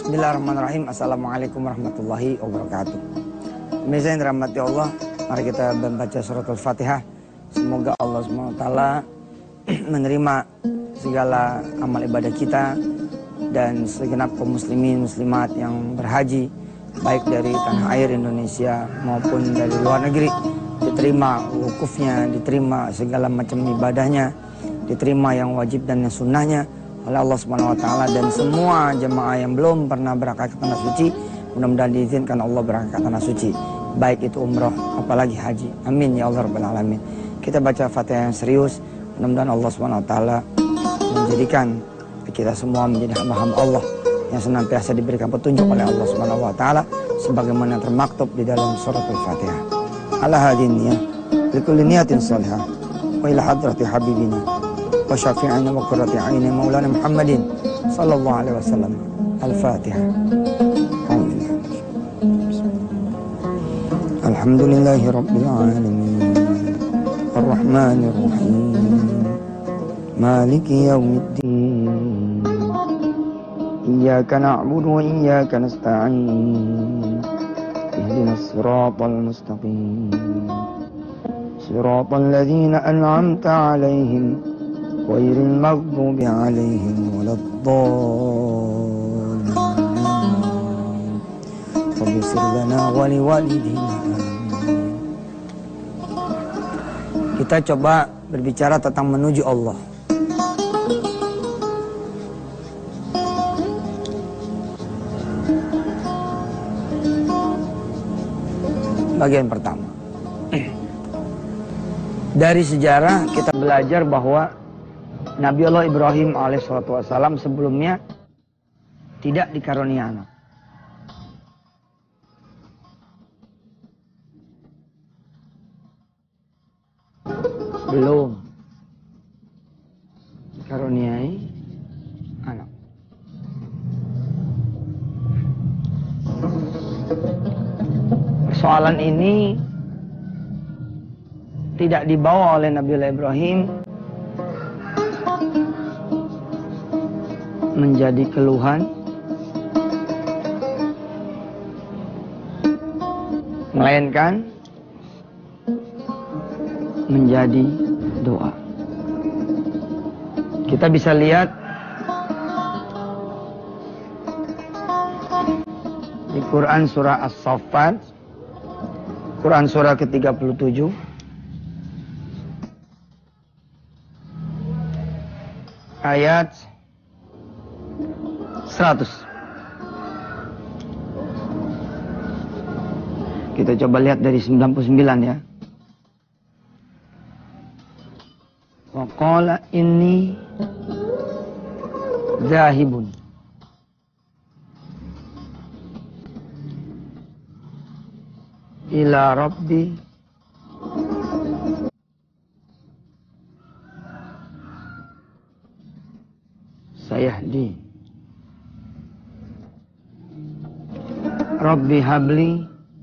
Bismillahirrahmanirrahim. Assalamualaikum warahmatullahi wabarakatuh. Pemirsa yang dirahmati Allah, mari kita membaca surat Al-Fatihah. Semoga Allah SWT menerima segala amal ibadah kita dan segenap kaum muslimin muslimat yang berhaji, baik dari tanah air Indonesia maupun dari luar negeri, diterima wukufnya, diterima segala macam ibadahnya, diterima yang wajib dan yang sunnahnya oleh Allah Subhanahu wa taala, dan semua jemaah yang belum pernah berangkat ke tanah suci mudah-mudahan diizinkan Allah berangkat ke tanah suci, baik itu umroh apalagi haji. Amin ya Allah rabbal alamin. Kita baca Fatihah yang serius, mudah-mudahan Allah Subhanahu wa taala menjadikan kita semua menjadi hamba-hamba Allah yang senantiasa diberikan petunjuk oleh Allah Subhanahu wa taala sebagaimana termaktub di dalam surat Al-Fatihah. Ala hadin ya likulli niyatin salihah wa ila hadrati habibina wa syafi'ina wa qurrati a'yuni maulana Muhammadin sallallahu alaihi wasallam. Al-Fatihah. Alhamdulillahi rabbil alamin arrahmanir rahim maliki yaumiddin iyyaka na'budu wa iyyaka nasta'in ihdinas siratal mustaqim siratal ladzina an'amta 'alaihim ghairil maghdubi 'alaihim waladdallin. Waghfir lana wa liwalidina. Kita coba berbicara tentang menuju Allah. Bagian pertama. Dari sejarah kita belajar bahwa Nabi Allah Ibrahim alaihissalam sebelumnya tidak dikarunia anak. Belum dikaruniai anak. Persoalan ini tidak dibawa oleh Nabi Ibrahim menjadi keluhan, melainkan menjadi doa. Kita bisa lihat di Quran surah As-Saffat, Quran surah ke-37 ayat 100. Kita coba lihat dari 99 ya. Wa qala inni zahibun ila rabbi sayahdi. Rabbi habli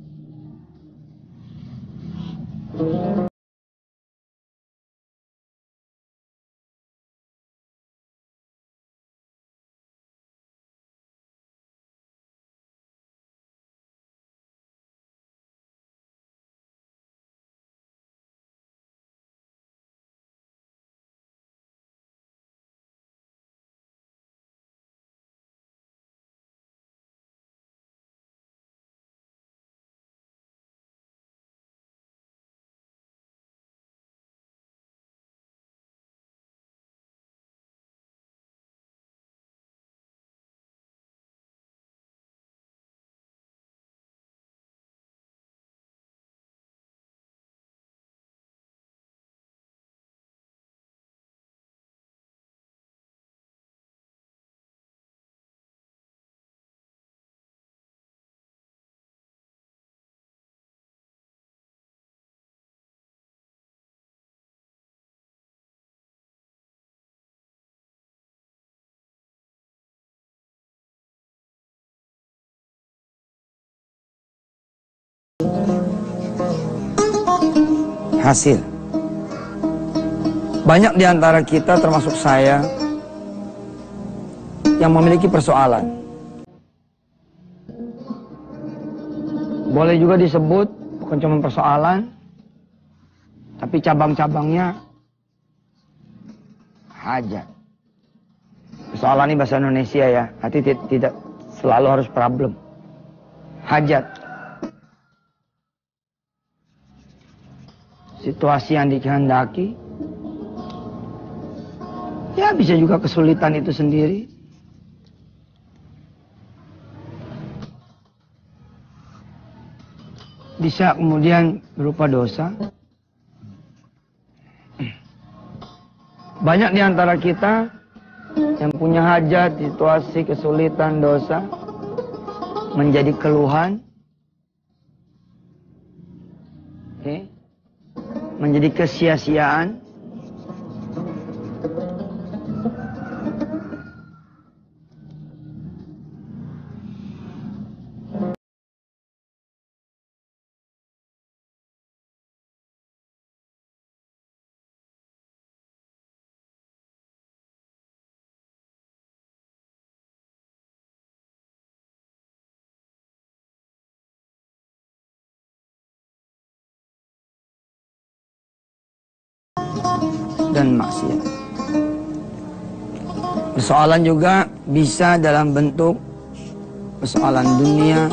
hasil. Banyak di antara kita termasuk saya yang memiliki persoalan. Boleh juga disebut bukan cuma persoalan, tapi cabang-cabangnya hajat. Persoalan ini bahasa Indonesia ya, nanti tidak selalu harus problem. Hajat. Situasi yang dikehendaki. Ya bisa juga kesulitan itu sendiri. Bisa kemudian berupa dosa. Banyak di antara kita yang punya hajat, situasi, kesulitan, dosa menjadi keluhan, menjadi kesia-siaan. Dan maksiat. Persoalan juga bisa dalam bentuk persoalan dunia,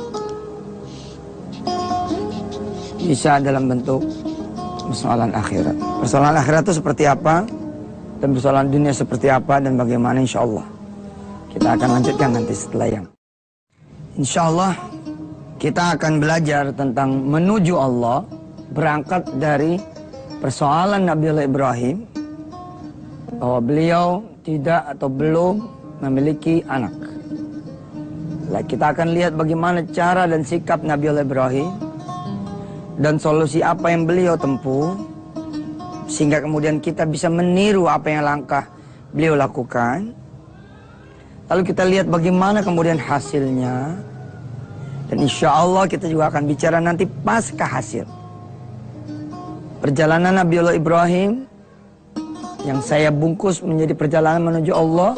bisa dalam bentuk persoalan akhirat. Persoalan akhirat itu seperti apa, dan persoalan dunia seperti apa, dan bagaimana, insya Allah kita akan lanjutkan nanti setelah yang. Insya Allah kita akan belajar tentang menuju Allah, berangkat dari persoalan Nabiullah Ibrahim, bahwa beliau tidak atau belum memiliki anak. Kita akan lihat bagaimana cara dan sikap Nabiullah Ibrahim, dan solusi apa yang beliau tempuh, sehingga kemudian kita bisa meniru apa yang langkah beliau lakukan. Lalu kita lihat bagaimana kemudian hasilnya, dan insya Allah kita juga akan bicara nanti pasca hasil perjalanan Nabiullah Ibrahim yang saya bungkus menjadi perjalanan menuju Allah.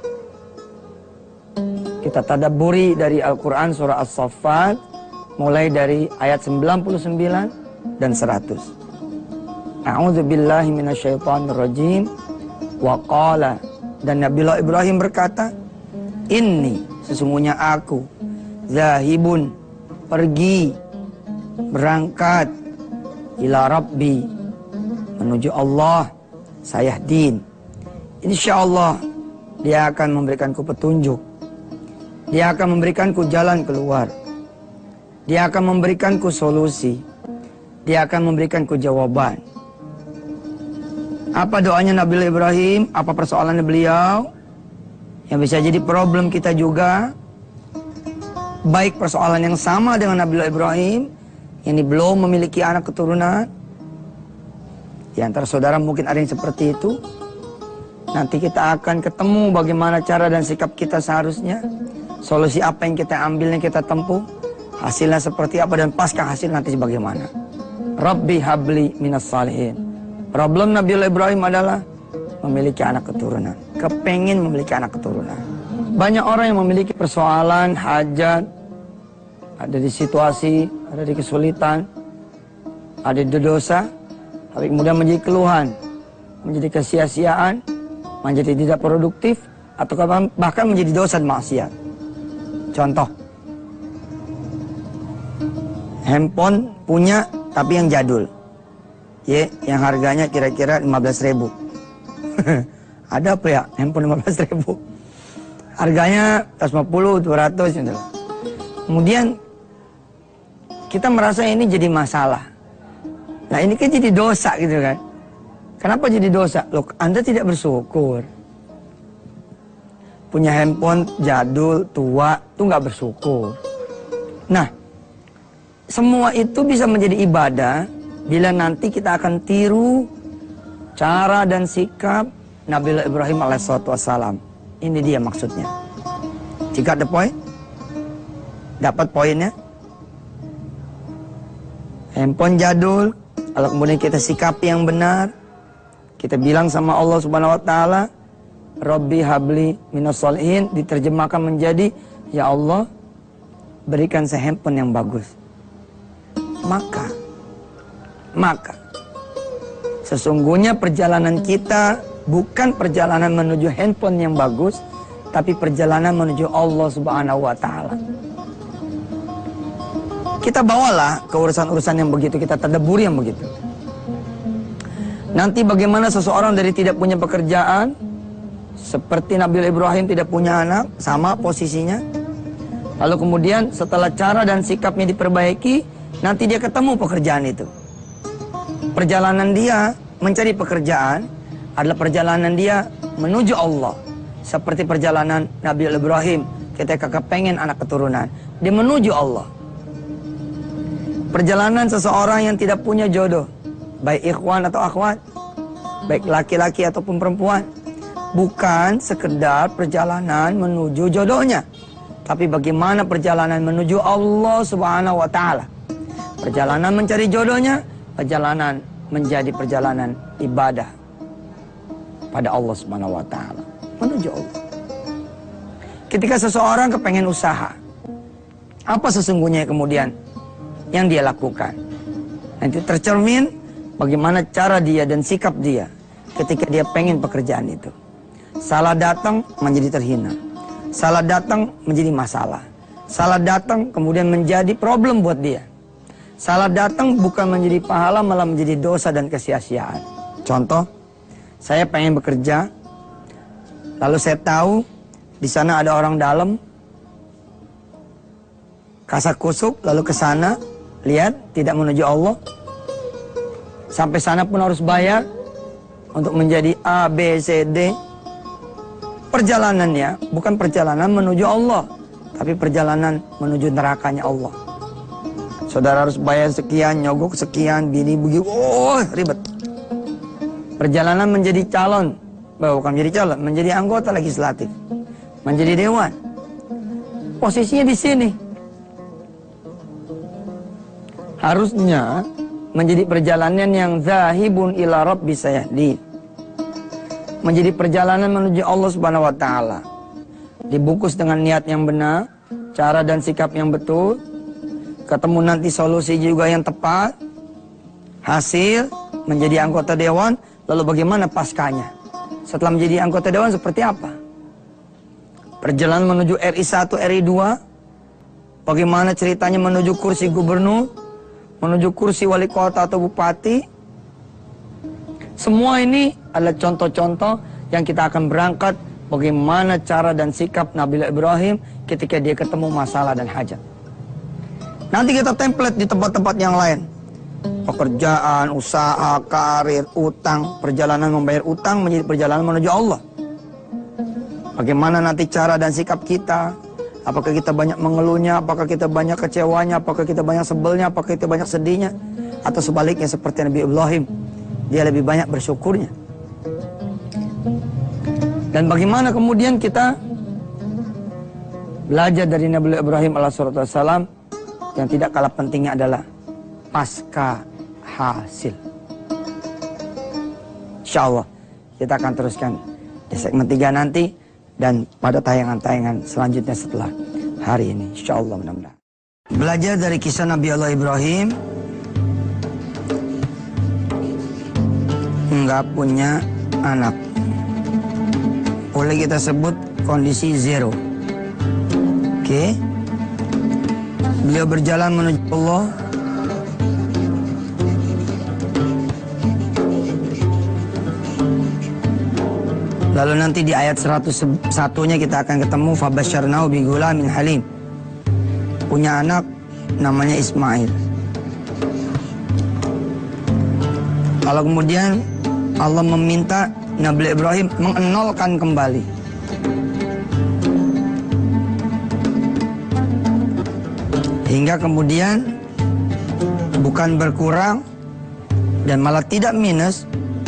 Kita tadabburi dari Al-Quran surah As-Saffat mulai dari ayat 99 dan 100. A'udzubillahi minasyaitonirrajim. Wa qala, dan Nabiullah Ibrahim berkata, inni, sesungguhnya aku, zahibun, pergi, berangkat, ila Rabbi, menuju Allah, sayahdin. Insyaallah Dia akan memberikanku petunjuk, Dia akan memberikanku jalan keluar, Dia akan memberikanku solusi, Dia akan memberikanku jawaban. Apa doanya Nabiullah Ibrahim? Apa persoalannya beliau? Yang bisa jadi problem kita juga, baik persoalan yang sama dengan Nabiullah Ibrahim, ini belum memiliki anak keturunan. Di antara saudara mungkin ada yang seperti itu. Nanti kita akan ketemu bagaimana cara dan sikap kita seharusnya, solusi apa yang kita ambil, yang kita tempuh, hasilnya seperti apa, dan pasca hasil nanti bagaimana. Rabbi habli minas salihin. Problem Nabiullah Ibrahim adalah memiliki anak keturunan, kepengin memiliki anak keturunan. Banyak orang yang memiliki persoalan, hajat, ada di situasi, ada di kesulitan, ada di dosa, tapi kemudian menjadi keluhan, menjadi kesia-siaan, menjadi tidak produktif, atau bahkan menjadi dosa dan maksiat. Contoh, handphone punya tapi yang jadul, yang harganya kira-kira 15.000. Ada apa ya handphone 15.000? Harganya 150, 200 gitu. Kemudian kita merasa ini jadi masalah. Nah ini kan jadi dosa gitu kan. Kenapa jadi dosa? Loh, Anda tidak bersyukur. Punya handphone jadul, tua, itu nggak bersyukur. Nah, semua itu bisa menjadi ibadah bila nanti kita akan tiru cara dan sikap Nabiullah Ibrahim alaihissalam. Ini dia maksudnya. Jika ada poin, dapat poinnya. Handphone jadul, kalau kemudian kita sikapi yang benar, kita bilang sama Allah Subhanahu wa taala, Rabbi habli minas sholihin, diterjemahkan menjadi, ya Allah, berikan saya handphone yang bagus. maka sesungguhnya perjalanan kita bukan perjalanan menuju handphone yang bagus, tapi perjalanan menuju Allah Subhanahu wa Ta'ala. Kita bawalah ke urusan-urusan yang begitu, kita tadaburi yang begitu. Nanti bagaimana seseorang dari tidak punya pekerjaan, seperti Nabi Ibrahim tidak punya anak, sama posisinya. Lalu kemudian setelah cara dan sikapnya diperbaiki, nanti dia ketemu pekerjaan itu. Perjalanan dia mencari pekerjaan adalah perjalanan dia menuju Allah. Seperti perjalanan Nabi Ibrahim ketika kepengen anak keturunan, dia menuju Allah. Perjalanan seseorang yang tidak punya jodoh, baik ikhwan atau akhwat, baik laki-laki ataupun perempuan, bukan sekedar perjalanan menuju jodohnya, tapi bagaimana perjalanan menuju Allah Subhanahu wa Ta'ala. Perjalanan mencari jodohnya, perjalanan menjadi perjalanan ibadah pada Allah Subhanahu wa Ta'ala, menuju Allah. Ketika seseorang kepengen usaha, apa sesungguhnya kemudian yang dia lakukan? Nanti tercermin bagaimana cara dia dan sikap dia ketika dia pengen pekerjaan itu. Salah datang menjadi terhina, salah datang menjadi masalah, salah datang kemudian menjadi problem buat dia. Salah datang bukan menjadi pahala, malah menjadi dosa dan kesia-siaan. Contoh, saya pengen bekerja, lalu saya tahu di sana ada orang dalam, kasak kusuk, lalu ke sana, lihat tidak menuju Allah. Sampai sana pun harus bayar untuk menjadi A, B, C, D. Perjalanannya bukan perjalanan menuju Allah, tapi perjalanan menuju nerakanya Allah. Saudara harus bayar sekian, nyogok sekian, bini begitu, ribet. Perjalanan menjadi calon, bukan menjadi calon, menjadi anggota legislatif, menjadi dewan. Posisinya di sini. Harusnya menjadi perjalanan yang zahibun ila rabbi sayahdi. Menjadi perjalanan menuju Allah Subhanahu wa Ta'ala. Dibungkus dengan niat yang benar, cara dan sikap yang betul. Ketemu nanti solusi juga yang tepat. Hasil menjadi anggota dewan. Lalu bagaimana paskanya? Setelah menjadi anggota dewan seperti apa? Perjalanan menuju RI 1, RI 2. Bagaimana ceritanya menuju kursi gubernur, menuju kursi wali kota atau bupati. Semua ini adalah contoh-contoh yang kita akan berangkat bagaimana cara dan sikap Nabi Ibrahim ketika dia ketemu masalah dan hajat. Nanti kita template di tempat-tempat yang lain. Pekerjaan, usaha, karir, utang. Perjalanan membayar utang menjadi perjalanan menuju Allah. Bagaimana nanti cara dan sikap kita. Apakah kita banyak mengeluhnya, apakah kita banyak kecewanya, apakah kita banyak sebelnya, apakah kita banyak sedihnya. Atau sebaliknya seperti Nabi Ibrahim, dia lebih banyak bersyukurnya. Dan bagaimana kemudian kita belajar dari Nabi Ibrahim alaihissalam, yang tidak kalah pentingnya adalah pasca hasil. Insya Allah kita akan teruskan di segmen 3 nanti dan pada tayangan-tayangan selanjutnya setelah hari ini. Insya Allah mudah-mudahan. Belajar dari kisah Nabi Allah Ibrahim, nggak punya anak, boleh kita sebut kondisi zero. Oke. Beliau berjalan menuju Allah. Lalu nanti di ayat 101-nya kita akan ketemu fabasyarnahu bigulamin halim. Punya anak namanya Ismail. Lalu kemudian Allah meminta Nabi Ibrahim mengenolkan kembali. Hingga kemudian bukan berkurang dan malah tidak minus,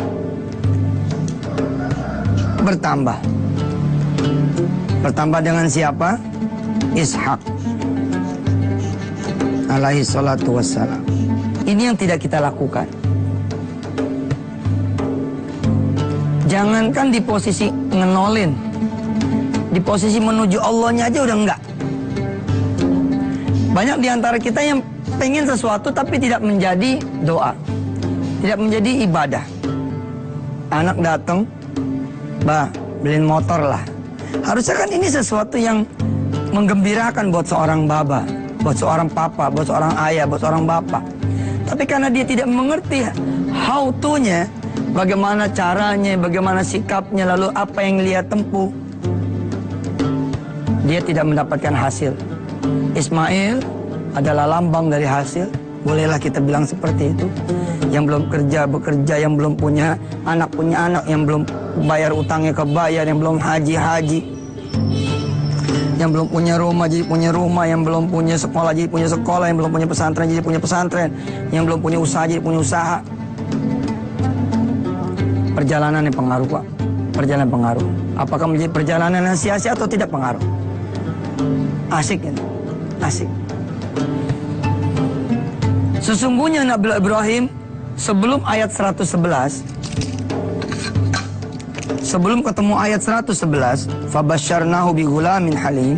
bertambah. Bertambah dengan siapa? Ishak alaihi salatu wassalam. Ini yang tidak kita lakukan. Jangankan di posisi ngenolin, di posisi menuju Allahnya aja udah enggak. Banyak di antara kita yang pengen sesuatu tapi tidak menjadi doa, tidak menjadi ibadah. Anak datang, bah, beliin motor lah. Harusnya kan ini sesuatu yang menggembirakan buat seorang baba, buat seorang papa, buat seorang ayah, buat seorang bapak. Tapi karena dia tidak mengerti how to-nya, bagaimana caranya, bagaimana sikapnya, lalu apa yang dia tempuh, dia tidak mendapatkan hasil. Ismail adalah lambang dari hasil. Bolehlah kita bilang seperti itu. Yang belum kerja, bekerja, yang belum punya anak, yang belum bayar utangnya kebayar, yang belum haji, yang belum punya rumah jadi punya rumah, yang belum punya sekolah jadi punya sekolah, yang belum punya pesantren jadi punya pesantren, yang belum punya usaha jadi punya usaha. Perjalanan yang pengaruh, Pak. Perjalanan pengaruh. Apakah menjadi perjalanan yang sia-sia atau tidak pengaruh? Asik ini. Asik. Sesungguhnya Nabi Ibrahim sebelum ayat 111, sebelum ketemu ayat 111, fabasyarnahu bi ghulamin halim.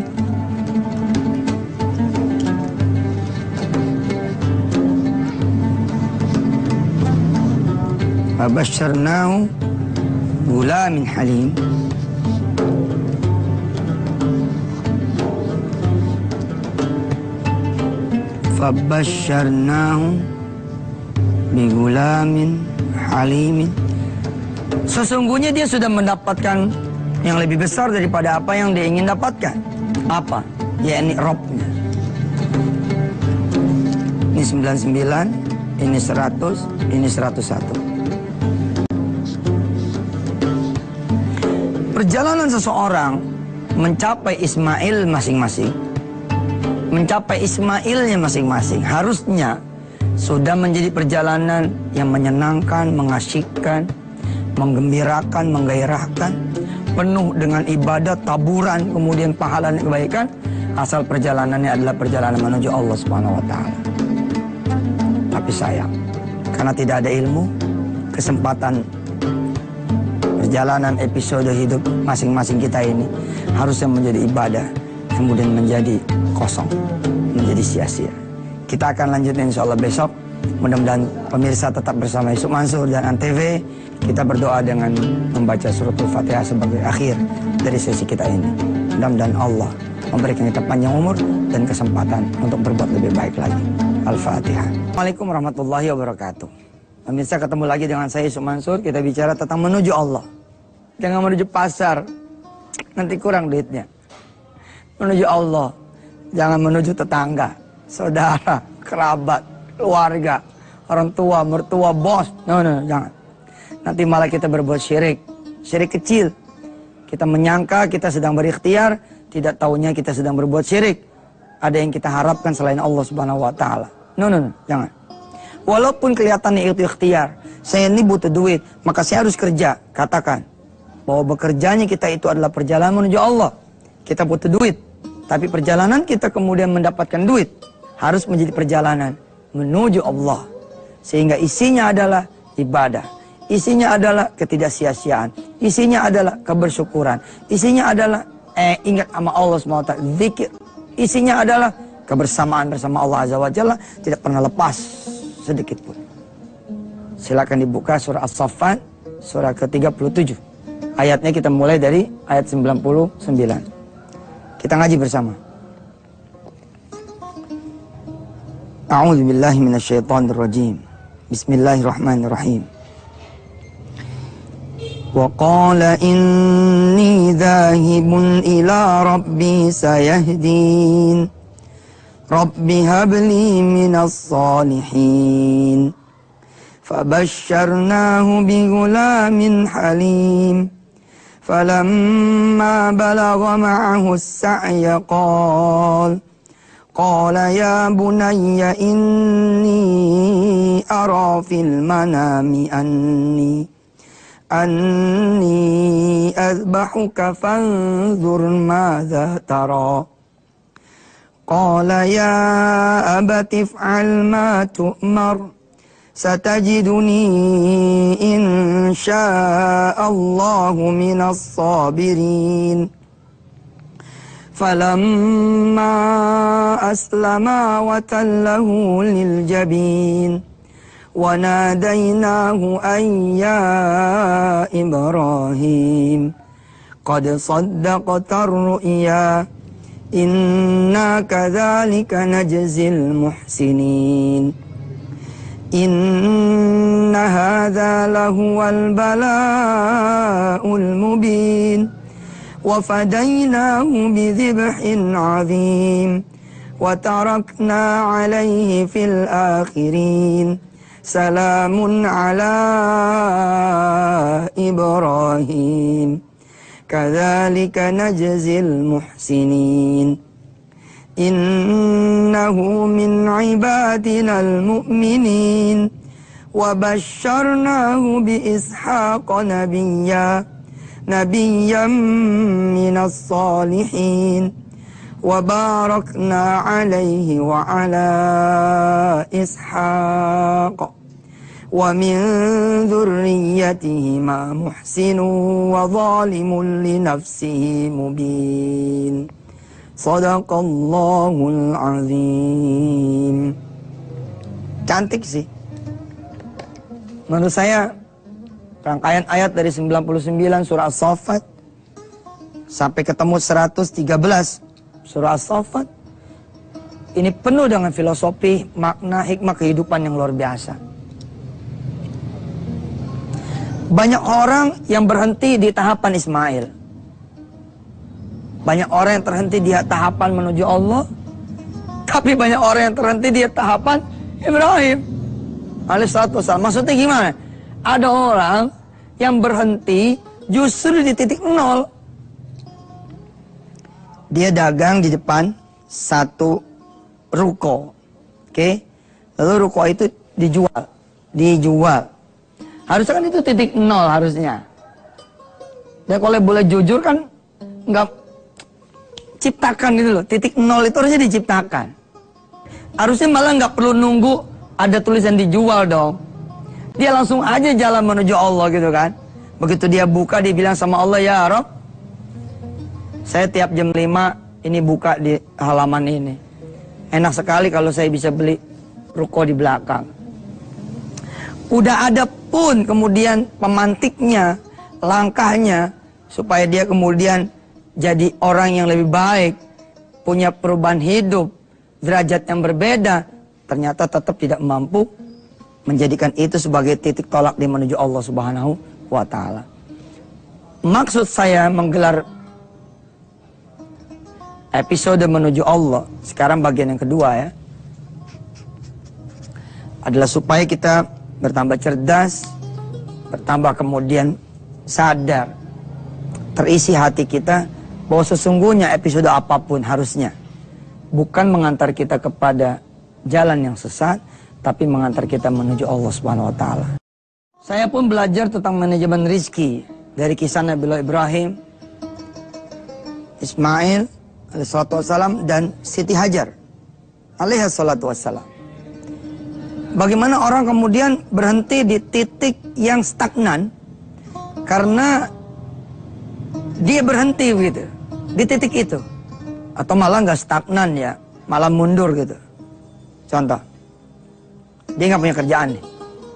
Fabasyarnahu ghulamin halim. Fabasyarnahu bi ghulamin halimin. Sesungguhnya dia sudah mendapatkan yang lebih besar daripada apa yang dia ingin dapatkan. Apa? Yakni Robnya. Ini 99, ini 100, ini 101. Perjalanan seseorang mencapai Ismail masing-masing, mencapai Ismailnya masing-masing, harusnya sudah menjadi perjalanan yang menyenangkan, mengasyikkan, menggembirakan, menggairahkan, penuh dengan ibadah, taburan, kemudian pahala dan kebaikan, asal perjalanannya adalah perjalanan menuju Allah Subhanahu wa taala. Tapi sayang, karena tidak ada ilmu, kesempatan perjalanan episode hidup masing-masing kita ini harusnya menjadi ibadah, kemudian menjadi kosong, menjadi sia-sia. Kita akan lanjutkan insya Allah besok. Mudah-mudahan pemirsa tetap bersama Yusuf Mansur dan Antv. Kita berdoa dengan membaca suratul Fatihah sebagai akhir dari sesi kita ini. Mudah-mudahan Allah memberikan kita panjang umur dan kesempatan untuk berbuat lebih baik lagi. Al-Fatihah. Assalamualaikum warahmatullahi wabarakatuh. Pemirsa, ketemu lagi dengan saya Yusuf Mansur. Kita bicara tentang menuju Allah. Jangan menuju pasar, nanti kurang duitnya. Menuju Allah, jangan menuju tetangga, saudara, kerabat, keluarga, orang tua, mertua, bos. No, jangan. Nanti malah kita berbuat syirik, syirik kecil. Kita menyangka kita sedang berikhtiar, tidak taunya kita sedang berbuat syirik. Ada yang kita harapkan selain Allah Subhanahu wa taala. No, jangan. Walaupun kelihatannya itu ikhtiar, saya ini butuh duit, maka saya harus kerja. Katakan bahwa bekerjanya kita itu adalah perjalanan menuju Allah. Kita butuh duit, tapi perjalanan kita kemudian mendapatkan duit harus menjadi perjalanan menuju Allah. Sehingga isinya adalah ibadah, isinya adalah ketidaksia-siaan, isinya adalah kebersyukuran, isinya adalah ingat sama Allah SWT, zikir, isinya adalah kebersamaan bersama Allah Azza wa Jalla, tidak pernah lepas sedikit pun. Silakan dibuka surah As-Saffat, surah ke-37. Ayatnya kita mulai dari ayat 99. Kita ngaji bersama. A'udzu billahi minasyaitonir rajim. Bismillahirrahmanirrahim. Wa qala inni dhahibun ila rabbi sayahdin. Rabbi habli minas salihin. Fabasyarnahu bighulamin halim. فلما بلغ معه السعي قال يا بني إني أرى في المنام أني أذبحك فانظر ماذا ترى قال يا أبت افعل ما تؤمر ستجدني إن شاء الله من الصابرين falamma aslama wa tallahu lil jabin wa nadainahu an ya Ibrahim qad saddaqta ar-ru'ya inna kadzalika najzil muhsinin inna hadza lahuwal bala'ul mubin wa fadainahu bidhibhin 'adzim wa tarakna 'alaihi fil akhirin salamun 'ala Ibrahim kadzalika najzil muhsinin innahu min ibadinal mu'minin wa basyarnahu bi ishaqa nabiyyan minas salihin wa barakna alaihi wa ala ishaq wa min dhurriyyatihima muhsinun wa zalimun li nafsihi mubin. Sadaqallahul azim. Cantik sih. Menurut saya rangkaian ayat dari 99 surah As-Saffat sampai ketemu 113 surah As-Saffat ini penuh dengan filosofi, makna, hikmah kehidupan yang luar biasa. Banyak orang yang berhenti di tahapan Ismail. Banyak orang yang terhenti di tahapan menuju Allah. Tapi banyak orang yang terhenti di tahapan Ibrahim alaihissalam. Maksudnya gimana? Ada orang yang berhenti justru di titik nol. Dia dagang di depan satu ruko. Oke? Lalu ruko itu dijual. Harusnya kan itu titik nol harusnya. Dan kalau boleh jujur kan nggak ciptakan gitu loh, titik nol itu harusnya diciptakan. Harusnya malah nggak perlu nunggu ada tulisan dijual dong. Dia langsung aja jalan menuju Allah gitu kan. Begitu dia buka, dia bilang sama Allah, ya Rob, saya tiap jam 5 ini buka di halaman ini. Enak sekali kalau saya bisa beli ruko di belakang. Udah ada pun kemudian pemantiknya, langkahnya, supaya dia kemudian jadi orang yang lebih baik, punya perubahan hidup, derajat yang berbeda, ternyata tetap tidak mampu menjadikan itu sebagai titik tolak dia menuju Allah Subhanahu wa Ta'ala. Maksud saya menggelar episode menuju Allah, sekarang bagian yang kedua ya, adalah supaya kita bertambah cerdas, bertambah kemudian sadar, terisi hati kita bahwa sesungguhnya episode apapun harusnya bukan mengantar kita kepada jalan yang sesat, tapi mengantar kita menuju Allah Subhanahu wa Ta'ala. Saya pun belajar tentang manajemen rizki dari kisah Nabi Ibrahim, Ismail alaihissalam, dan Siti Hajar alaihissalam. Bagaimana orang kemudian berhenti di titik yang stagnan karena dia berhenti gitu di titik itu, atau malah nggak stagnan ya, malah mundur gitu. Contoh, dia nggak punya kerjaan nih,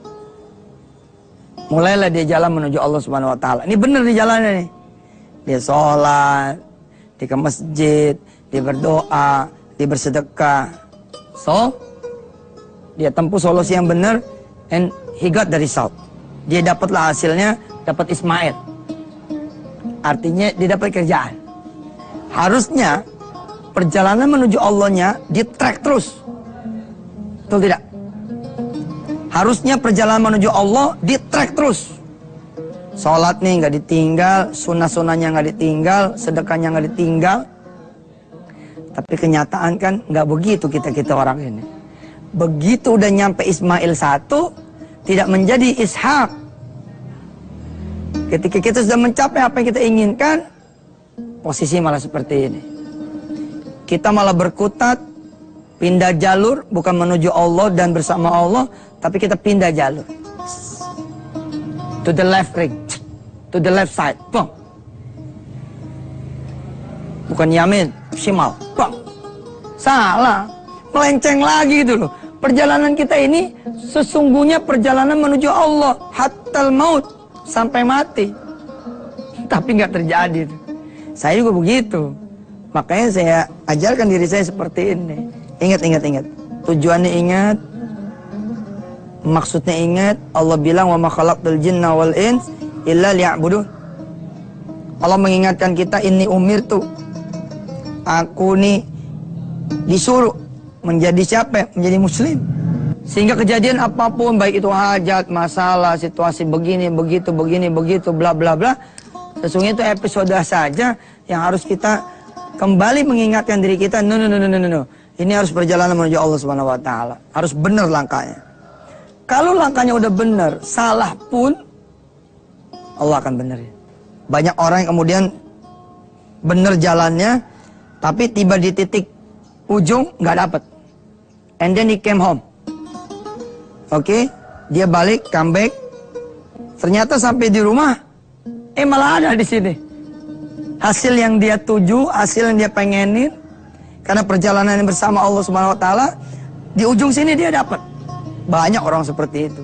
mulailah dia jalan menuju Allah Subhanahu Wa Taala. Ini bener di jalannya nih, dia sholat, dia ke masjid, dia berdoa, dia bersedekah. So, dia tempuh solusi yang benar, and he got the result. Dia dapatlah hasilnya, dapat Ismail. Artinya dia dapat kerjaan. Harusnya perjalanan menuju Allahnya di track terus. Betul tidak? Harusnya perjalanan menuju Allah di track terus. Sholat nih nggak ditinggal, sunnah-sunnahnya nggak ditinggal, sedekahnya nggak ditinggal. Tapi kenyataan kan nggak begitu kita orang ini. Begitu udah nyampe Ismail 1, tidak menjadi Ishak. Ketika kita sudah mencapai apa yang kita inginkan, posisi malah seperti ini. Kita malah berkutat, pindah jalur, bukan menuju Allah dan bersama Allah, tapi kita pindah jalur. To the left ring, to the left side. Boom. Bukan yamin, shimal. Bang. Salah. Melenceng lagi gitu loh. Perjalanan kita ini sesungguhnya perjalanan menuju Allah. Hattal maut. Sampai mati. Tapi nggak terjadi. Saya juga begitu. Makanya saya ajarkan diri saya seperti ini. Ingat. Tujuannya ingat. Maksudnya ingat. Allah bilang, wa ma khalaqtul jinna wal ins illa liya'budun. Allah mengingatkan kita, ini umirtu. Aku nih disuruh menjadi siapa? Menjadi muslim. Sehingga kejadian apapun, baik itu hajat, masalah, situasi begini, begitu, bla bla bla. Sesungguhnya itu episode saja yang harus kita kembali mengingatkan diri kita, no. Ini harus perjalanan menuju Allah Subhanahu wa taala. Harus benar langkahnya. Kalau langkahnya udah benar, salah pun Allah akan benerin. Banyak orang yang kemudian benar jalannya, tapi tiba di titik ujung nggak dapet. And then he came home. Oke, dia balik, comeback. Ternyata sampai di rumah, malah ada di sini. Hasil yang dia tuju, hasil yang dia pengenin, karena perjalanan bersama Allah Subhanahu wa taala, di ujung sini dia dapat. Banyak orang seperti itu.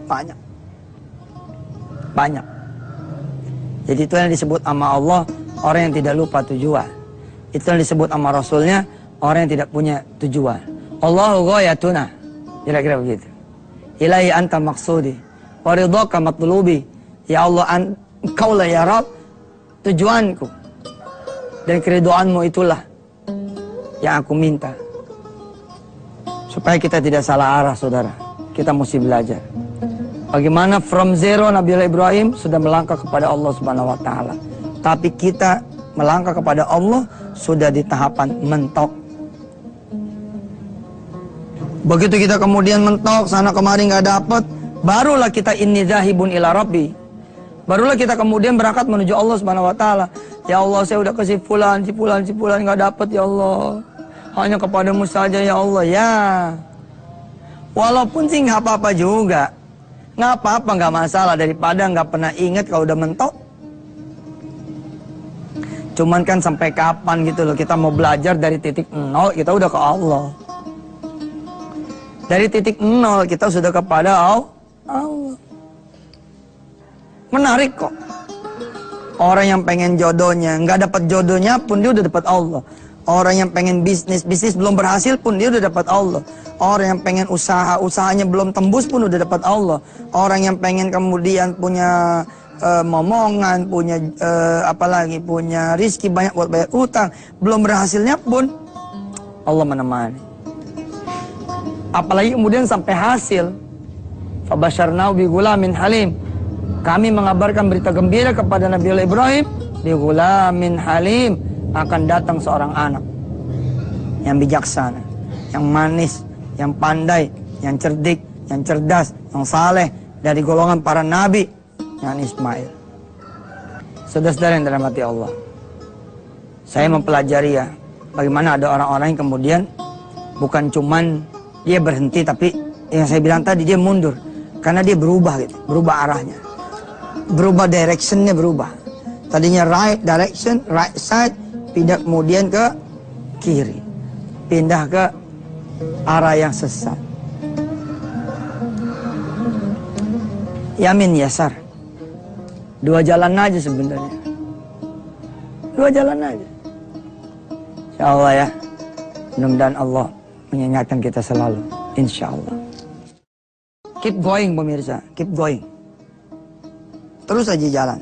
Banyak. Jadi itu yang disebut sama Allah, orang yang tidak lupa tujuan. Itu yang disebut sama Rasulnya, orang yang tidak punya tujuan. Allahu ghayatuna. Kira-kira begitu. Ilahi anta maksudi. Waridhaka matlubi. Ya Allah, engkau lah ya Rabb tujuanku. Dan keriduanmu itulah yang aku minta. Supaya kita tidak salah arah, saudara. Kita mesti belajar. Bagaimana from zero Nabi Ibrahim sudah melangkah kepada Allah Subhanahu wa taala. Tapi kita melangkah kepada Allah sudah di tahapan mentok. Begitu kita kemudian mentok sana kemari nggak dapat, barulah kita inni dzahibun ila rabbi. Barulah kita kemudian berangkat menuju Allah Subhanahu wa taala. Ya Allah, saya udah kasih fulan nggak dapat ya Allah. Hanya kepadamu saja ya Allah ya. Walaupun sih nggak apa-apa juga. Nggak apa-apa, nggak masalah, daripada nggak pernah ingat kalau udah mentok. Cuman kan sampai kapan gitu loh, kita mau belajar dari titik nol, kita udah ke Allah. Dari titik nol, kita sudah kepada Allah. Menarik kok. Orang yang pengen jodohnya, nggak dapat jodohnya pun dia udah dapat Allah. Orang yang pengen bisnis belum berhasil pun dia udah dapat Allah. Orang yang pengen usahanya belum tembus pun udah dapat Allah. Orang yang pengen kemudian punya momongan, punya apalagi punya rizki banyak buat bayar utang, belum berhasilnya pun Allah menemani. Apalagi kemudian sampai hasil. Fabasyarnahu bi ghulamin halim. Kami mengabarkan berita gembira kepada Nabi Ibrahim, bi ghulamin halim, akan datang seorang anak yang bijaksana, yang manis, yang pandai, yang cerdik, yang cerdas, yang saleh, dari golongan para nabi, yang Ismail. Saudara-saudara yang dirahmati Allah, saya mempelajari ya, bagaimana ada orang-orang yang kemudian bukan cuman dia berhenti, tapi yang saya bilang tadi dia mundur, karena dia berubah gitu, berubah arahnya, berubah directionnya, berubah. Tadinya right direction, right side, pindah kemudian ke kiri, pindah ke arah yang sesat. Yamin yasar, dua jalan aja sebenarnya, dua jalan aja. Insya Allah ya, mudah-mudahan Allah mengingatkan kita selalu, insya Allah. Keep going pemirsa, keep going, terus aja jalan.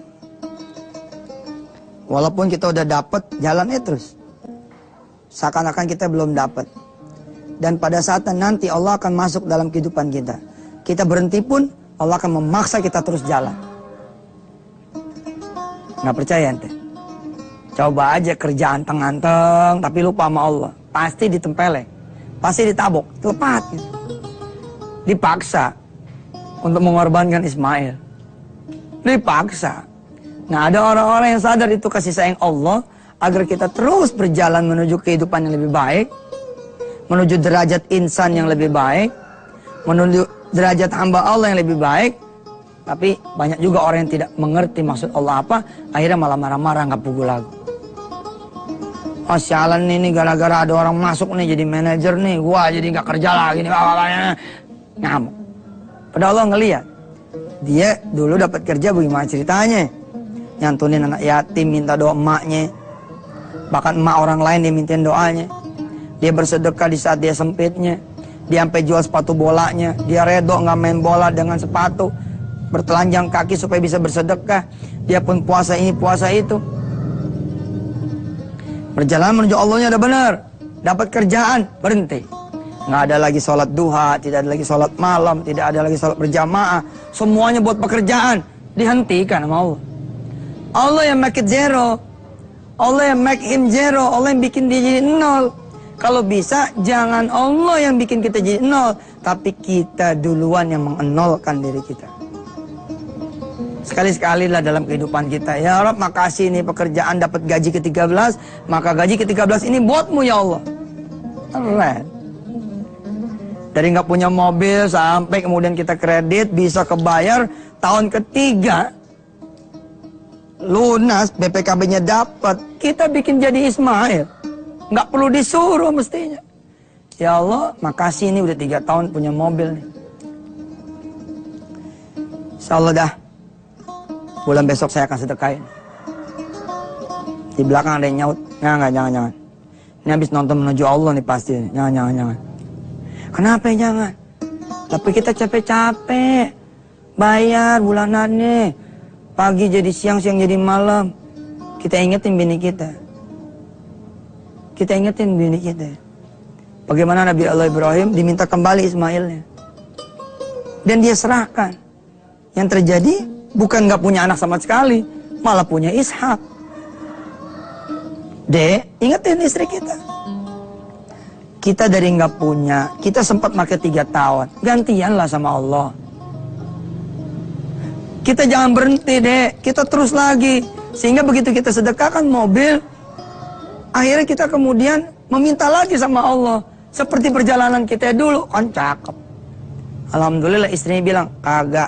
Walaupun kita udah dapat, jalannya terus. Seakan-akan kita belum dapat. Dan pada saat nanti Allah akan masuk dalam kehidupan kita. Kita berhenti pun, Allah akan memaksa kita terus jalan. Nggak percaya ente? Coba aja kerja anteng-anteng, tapi lupa sama Allah. Pasti ditempeleng. Pasti ditabok, tepat gitu. Dipaksa untuk mengorbankan Ismail. Dipaksa. Nah, ada orang-orang yang sadar itu kasih sayang Allah agar kita terus berjalan menuju kehidupan yang lebih baik, menuju derajat insan yang lebih baik, menuju derajat hamba Allah yang lebih baik. Tapi banyak juga orang yang tidak mengerti maksud Allah apa, akhirnya malah marah-marah, nggak pukul lagu. Oh sialan nih gara-gara ada orang masuk nih jadi manajer nih, gua jadi nggak kerja lagi nih, ngamuk. Padahal Allah ngelihat dia dulu dapat kerja bagaimana ceritanya, nyantunin anak yatim, minta doa emaknya, bahkan emak orang lain dia mintain doanya. Dia bersedekah di saat dia sempitnya, dia sampai jual sepatu bolanya, dia redo nggak main bola dengan sepatu, bertelanjang kaki supaya bisa bersedekah. Dia pun puasa ini puasa itu. Perjalanan menuju Allahnya udah benar, dapat kerjaan, berhenti. Nggak ada lagi sholat duha, tidak ada lagi sholat malam, tidak ada lagi sholat berjamaah. Semuanya buat pekerjaan, dihentikan sama Allah. Allah yang make it zero, Allah yang make him zero, Allah yang bikin dia jadi nol. Kalau bisa jangan Allah yang bikin kita jadi nol, tapi kita duluan yang mengenolkan diri kita. Sekali-sekali lah dalam kehidupan kita. Ya Rabb, makasih nih pekerjaan dapat gaji ke-13, maka gaji ke-13 ini buatmu ya Allah. Keren. Dari nggak punya mobil sampai kemudian kita kredit bisa kebayar, tahun ketiga lunas, BPKB-nya dapat, kita bikin jadi Ismail. Nggak perlu disuruh mestinya. Ya Allah, makasih ini udah 3 tahun punya mobil nih. Insya Allah dah, bulan besok saya akan sedekahin. Di belakang ada yang nyaut, jangan. Ini habis nonton menuju Allah nih pasti. Jangan. Kenapa ya jangan? Tapi kita capek-capek bayar bulanannya. Pagi jadi siang jadi malam. Kita ingetin bini kita. Bagaimana Nabi Allah Ibrahim diminta kembali Ismailnya. Dan dia serahkan. Yang terjadi bukan nggak punya anak sama sekali, malah punya Ishak. Ingetin istri kita. Kita dari nggak punya, kita sempat pakai 3 tahun. Gantianlah sama Allah. Kita jangan berhenti kita terus lagi. Sehingga begitu kita sedekahkan mobil, akhirnya kita kemudian meminta lagi sama Allah. Seperti perjalanan kita dulu, kan cakep. Alhamdulillah istrinya bilang, kagak.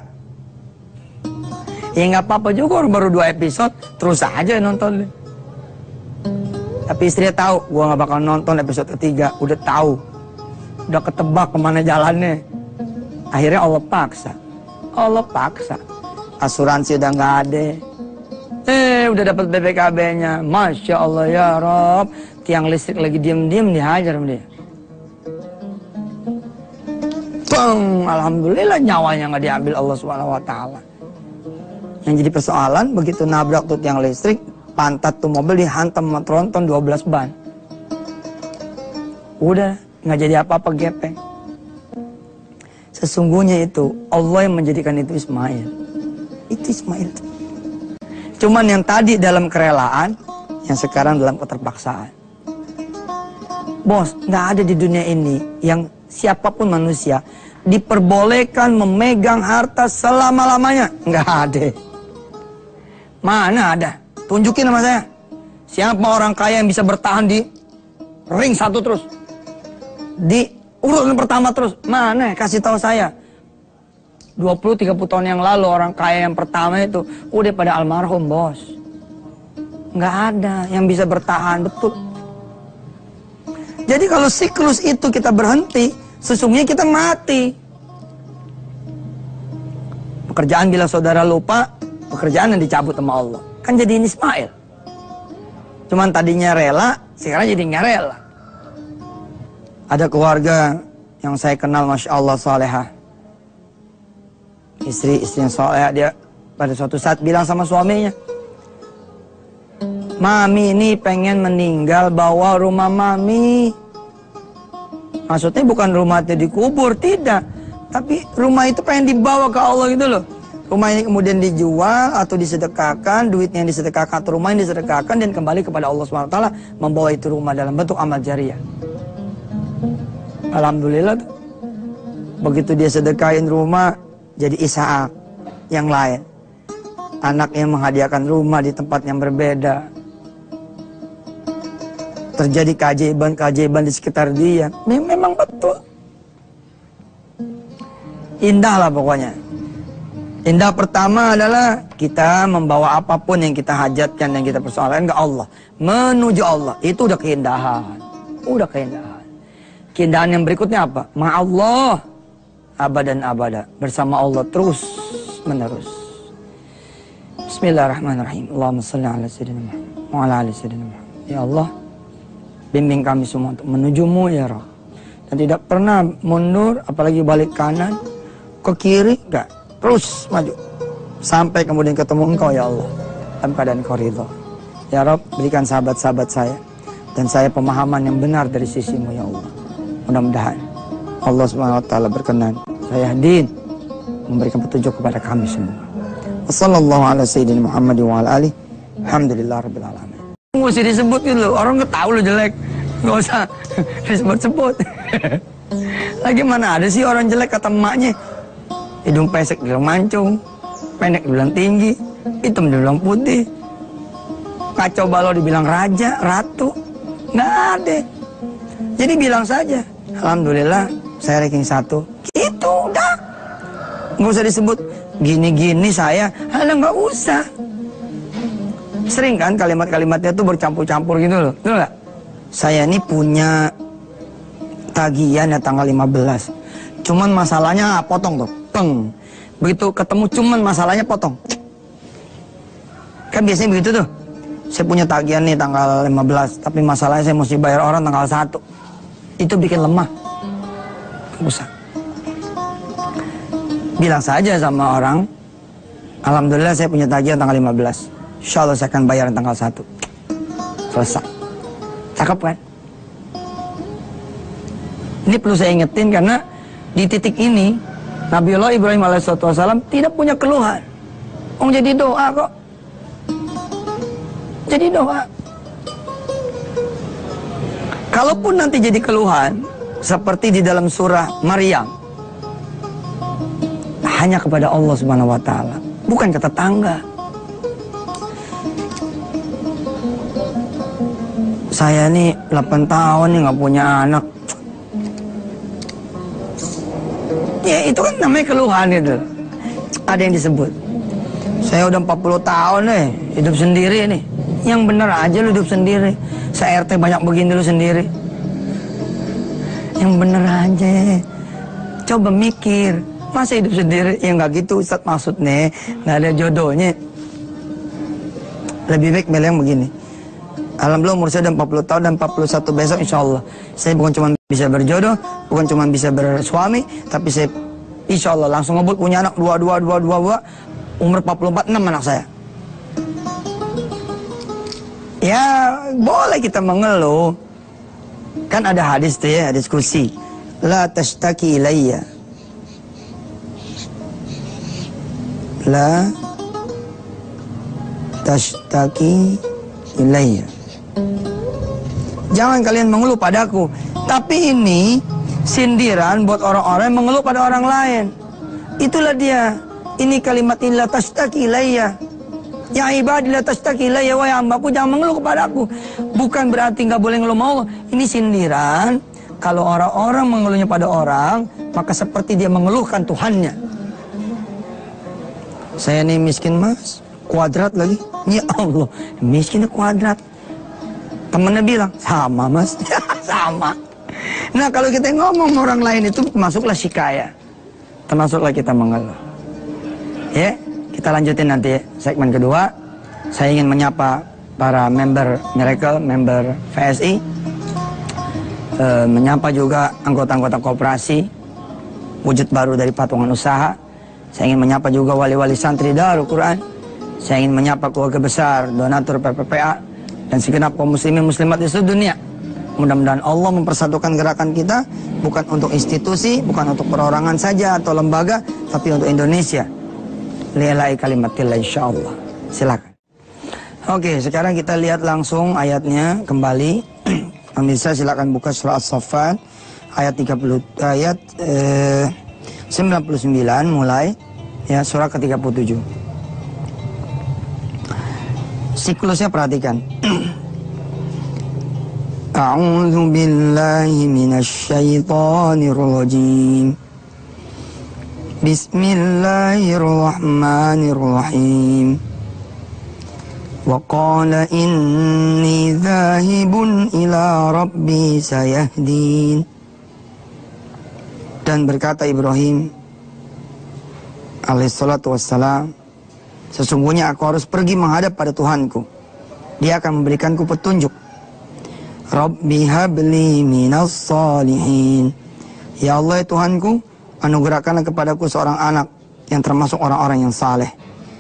Ya nggak apa-apa juga, orang baru 2 episode, terus aja nonton. Tapi istrinya tahu, gua nggak bakal nonton episode ketiga, udah tahu, udah ketebak kemana jalannya. Akhirnya Allah paksa. Asuransi udah nggak ada. Udah dapat BPKB-nya, Masya Allah ya Rob. Tiang listrik lagi diem-diem dihajar sama dia. Bang, alhamdulillah nyawanya nggak diambil Allah SWT. Yang jadi persoalan begitu nabrak tuh tiang listrik, pantat tuh mobil dihantam sama tronton 12 ban. Udah nggak jadi apa-apa, gepeng. Sesungguhnya itu Allah yang menjadikan itu Ismail. Itu Ismail. Cuman yang tadi dalam kerelaan, yang sekarang dalam keterpaksaan. Bos, nggak ada di dunia ini yang siapapun manusia diperbolehkan memegang harta selama-lamanya. Nggak ada. Mana ada? Tunjukin sama saya. Siapa orang kaya yang bisa bertahan di ring 1 terus? Di urutan pertama terus? Mana? Kasih tahu saya. 20-30 tahun yang lalu orang kaya yang pertama itu udah pada almarhum, bos. Nggak ada yang bisa bertahan, betul. Jadi kalau siklus itu kita berhenti, sesungguhnya kita mati. Pekerjaan bila saudara lupa, pekerjaan yang dicabut sama Allah. Kan jadi Ismail. Cuman tadinya rela, sekarang jadi nggak rela. Ada keluarga yang saya kenal, Masya Allah, salehah. Istri yang salehah, dia pada suatu saat bilang sama suaminya, Mami ini pengen meninggal, bawa rumah Mami. Maksudnya bukan rumahnya dikubur, tidak. Tapi rumah itu pengen dibawa ke Allah gitu loh. Rumah ini kemudian dijual atau disedekahkan, duitnya yang disedekahkan atau rumah yang disedekahkan dan kembali kepada Allah SWT, membawa itu rumah dalam bentuk amal jariah. Alhamdulillah, begitu dia sedekahin rumah, jadi Ishak yang lain. Anaknya menghadiahkan rumah di tempat yang berbeda. Terjadi keajaiban di sekitar dia. Memang betul. Indah lah pokoknya. Indah pertama adalah kita membawa apapun yang kita hajatkan, yang kita persoalkan ke Allah, menuju Allah. Itu udah keindahan. Udah keindahan. Keindahan yang berikutnya apa? Ma'allah abadan abada. Bersama Allah terus menerus. Bismillahirrahmanirrahim. Allahumma salli ala sayyidina Muhammad wa ala ali sayyidina Muhammad. Ya Allah, bimbing kami semua untuk menuju-Mu ya Rabb. Dan tidak pernah mundur, apalagi balik kanan, ke kiri, enggak. Terus maju. Sampai kemudian ketemu Engkau ya Allah. Dalam keadaan Engkau ridha. Ya Rabb, berikan sahabat-sahabat saya. Dan saya pemahaman yang benar dari sisi-Mu ya Allah. Mudah-mudahan Allah SWT berkenan. Saya Din memberikan petunjuk kepada kami semua. Wassallallahu ala sayyidina Muhammad wa ala alihi. Alhamdulillah rabbil alamin. Nggak usah disebut gitu loh. Orang nggak tahu lo jelek. Nggak usah disebut-sebut. Lagi mana ada sih orang jelek kata emaknya. Hidung pesek dibilang mancung, pendek dibilang tinggi, hitam dibilang putih, kacau balau dibilang raja, ratu. Nggak ada. Jadi bilang saja, alhamdulillah saya ranking 1. Gitu udah. Nggak usah disebut gini-gini saya. Alah nggak usah. Sering kan kalimat-kalimatnya tuh bercampur-campur gitu loh. Betul nggak? Saya ini punya tagihan ya tanggal 15. Cuman masalahnya potong tuh. Peng. Begitu ketemu cuman masalahnya potong. Kan biasanya begitu tuh. Saya punya tagihan nih tanggal 15. Tapi masalahnya saya mesti bayar orang tanggal 1. Itu bikin lemah. Nggak usah. Bilang saja sama orang, alhamdulillah saya punya tagihan tanggal 15. Insya Allah saya akan bayar tanggal 1. Selesai. Cakep kan? Ini perlu saya ingetin karena di titik ini Nabiullah Ibrahim alaihissalam tidak punya keluhan. Jadi doa kok. Jadi doa. Kalaupun nanti jadi keluhan seperti di dalam surah Maryam, hanya kepada Allah Subhanahu wa taala, bukan ke tetangga. Saya nih 8 tahun nih nggak punya anak. Ya itu kan namanya keluhan itu. Ada yang disebut. Saya udah 40 tahun nih hidup sendiri nih. Yang bener aja lu hidup sendiri. Saya RT banyak begini lu sendiri. Yang bener aja. Coba mikir. Masa hidup sendiri? Ya nggak gitu Ustadz maksudnya. Nggak ada jodohnya. Lebih baik milih yang begini. Alhamdulillah umur saya udah 40 tahun dan 41 besok insya Allah. Saya bukan cuma bisa berjodoh, bukan cuma bisa bersuami, tapi saya insya Allah langsung ngebut punya anak 2, umur 44, 6 anak saya. Ya boleh kita mengeluh. Kan ada hadis tuh ya, diskusi. La tashtaki ilayya. La tashtaki ilayya. Jangan kalian mengeluh padaku. Tapi ini sindiran buat orang-orang yang mengeluh pada orang lain. Itulah dia. Ini kalimat la tashtaki ilayya. Ya ibadi la tashtaki ilayya, wahai hambaku jangan mengeluh kepadaku. Bukan berarti nggak boleh ngeluh sama Allah. Ini sindiran. Kalau orang-orang mengeluhnya pada orang, maka seperti dia mengeluhkan Tuhannya. Saya ini miskin mas, kuadrat lagi. Ya Allah, miskinnya kuadrat. Temennya bilang, sama mas. Sama. Nah kalau kita ngomong orang lain itu masuklah syikaya. Termasuklah kita mengeluh. Ya, kita lanjutin nanti ya. Segmen kedua. Saya ingin menyapa para member Miracle, member VSI. Menyapa juga anggota-anggota koperasi. Wujud baru dari patungan usaha. Saya ingin menyapa juga wali-wali santri Darul Quran. Saya ingin menyapa keluarga besar, donatur PPPA. Dan segenap kaum muslimin muslimat di seluruh dunia. Mudah-mudahan Allah mempersatukan gerakan kita. Bukan untuk institusi, bukan untuk perorangan saja atau lembaga. Tapi untuk Indonesia. Li'ilai kalimatillah insyaallah. Silakan. Oke, sekarang kita lihat langsung ayatnya kembali. Pemirsa silakan buka surah As-Saffat. Ayat 99 mulai. Ya, surah ke-37. Siklusnya perhatikan. A'udzu billahi minasy syaithanir rajim. Bismillahirrahmanirrahim. Wa qala inni dhahibun ila rabbi sayahdin. Dan berkata Ibrahim alaihissalatu wassalam, sesungguhnya aku harus pergi menghadap pada Tuhanku. Dia akan memberikanku petunjuk. Rabbi habli minas salihin. Ya Allah, ya Tuhanku, anugerahkanlah kepadaku seorang anak yang termasuk orang-orang yang saleh.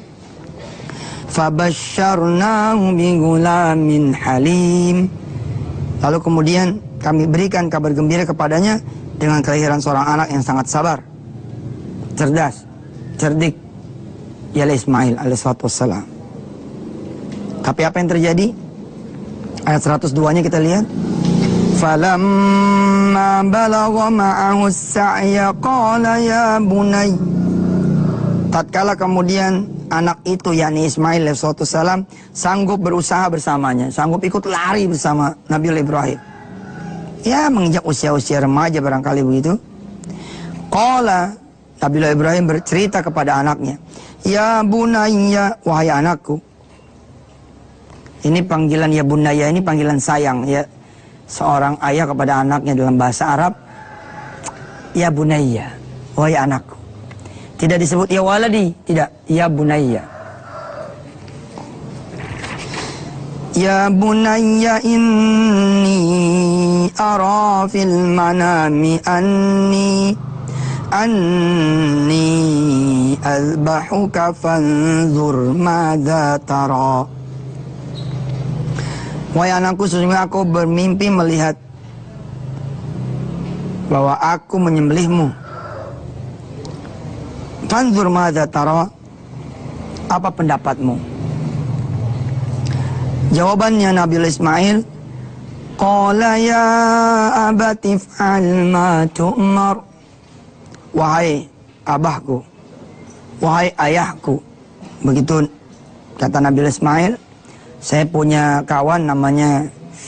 Fabasyarnahu bigulamin halim. Lalu kemudian kami berikan kabar gembira kepadanya dengan kelahiran seorang anak yang sangat sabar, cerdas, cerdik, ialah Ismail alaihissalatu wassalam. Tapi apa yang terjadi? Ayat 102-nya kita lihat. Falamma balagha ma'ahu as-sa'ya qala ya bunay. Tatkala kemudian anak itu yakni Ismail alaihissalatu wassalam sanggup berusaha bersamanya, sanggup ikut lari bersama Nabi Ibrahim. Ya, menginjak usia-usia remaja barangkali begitu. Qala, Nabi Ibrahim bercerita kepada anaknya, ya bunayya, wahai anakku. Ini panggilan ya bunayya, ini panggilan sayang ya. Seorang ayah kepada anaknya dalam bahasa Arab, ya bunayya, wahai anakku. Tidak disebut ya waladi, tidak, ya bunayya. Ya bunayya inni ara fil manami anni azbahuka fanzur madza tara. Wahai anakku, sesungguhnya aku bermimpi melihat bahwa aku menyembelihmu. Fanzur madza tara, apa pendapatmu? Jawabannya Nabi Ismail, qala ya abati fa'al ma tu'mar. Wahai abahku, wahai ayahku. Begitu kata Nabi Ismail. Saya punya kawan namanya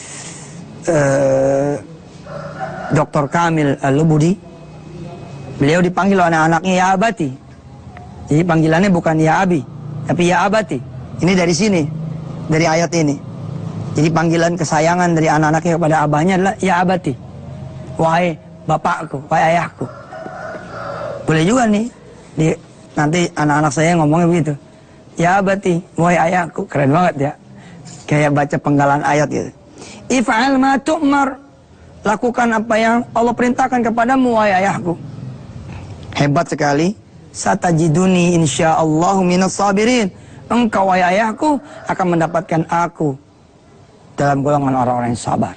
Dr. Kamil Al-Lubudi. Beliau dipanggil oleh anak-anaknya ya abati. Jadi panggilannya bukan ya abi, tapi ya abati. Ini dari sini, dari ayat ini. Jadi panggilan kesayangan dari anak-anaknya kepada abahnya adalah ya abati. Wahai bapakku, wahai ayahku. Boleh juga nih, nanti anak-anak saya ngomongnya begitu. Ya abati, wahai ayahku. Keren banget ya. Kayak baca penggalan ayat gitu. If'al ma tu'mar. Lakukan apa yang Allah perintahkan kepadamu, wahai ayahku. Hebat sekali. Satajiduni insyaallahu minas sabirin. Engkau, wahai ayahku, akan mendapatkan aku dalam golongan orang-orang yang sabar.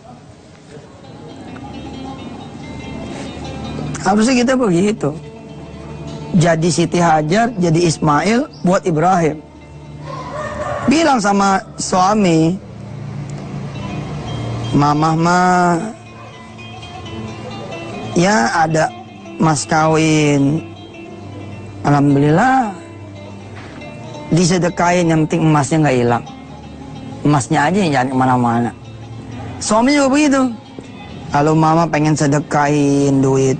Harusnya kita begitu. Jadi Siti Hajar, jadi Ismail buat Ibrahim. Bilang sama suami, mamah mah ya ada mas kawin, alhamdulillah disedekain, yang penting emasnya nggak hilang, emasnya aja yang jangan kemana-mana. Suami juga begitu. Kalau mama pengen sedekain duit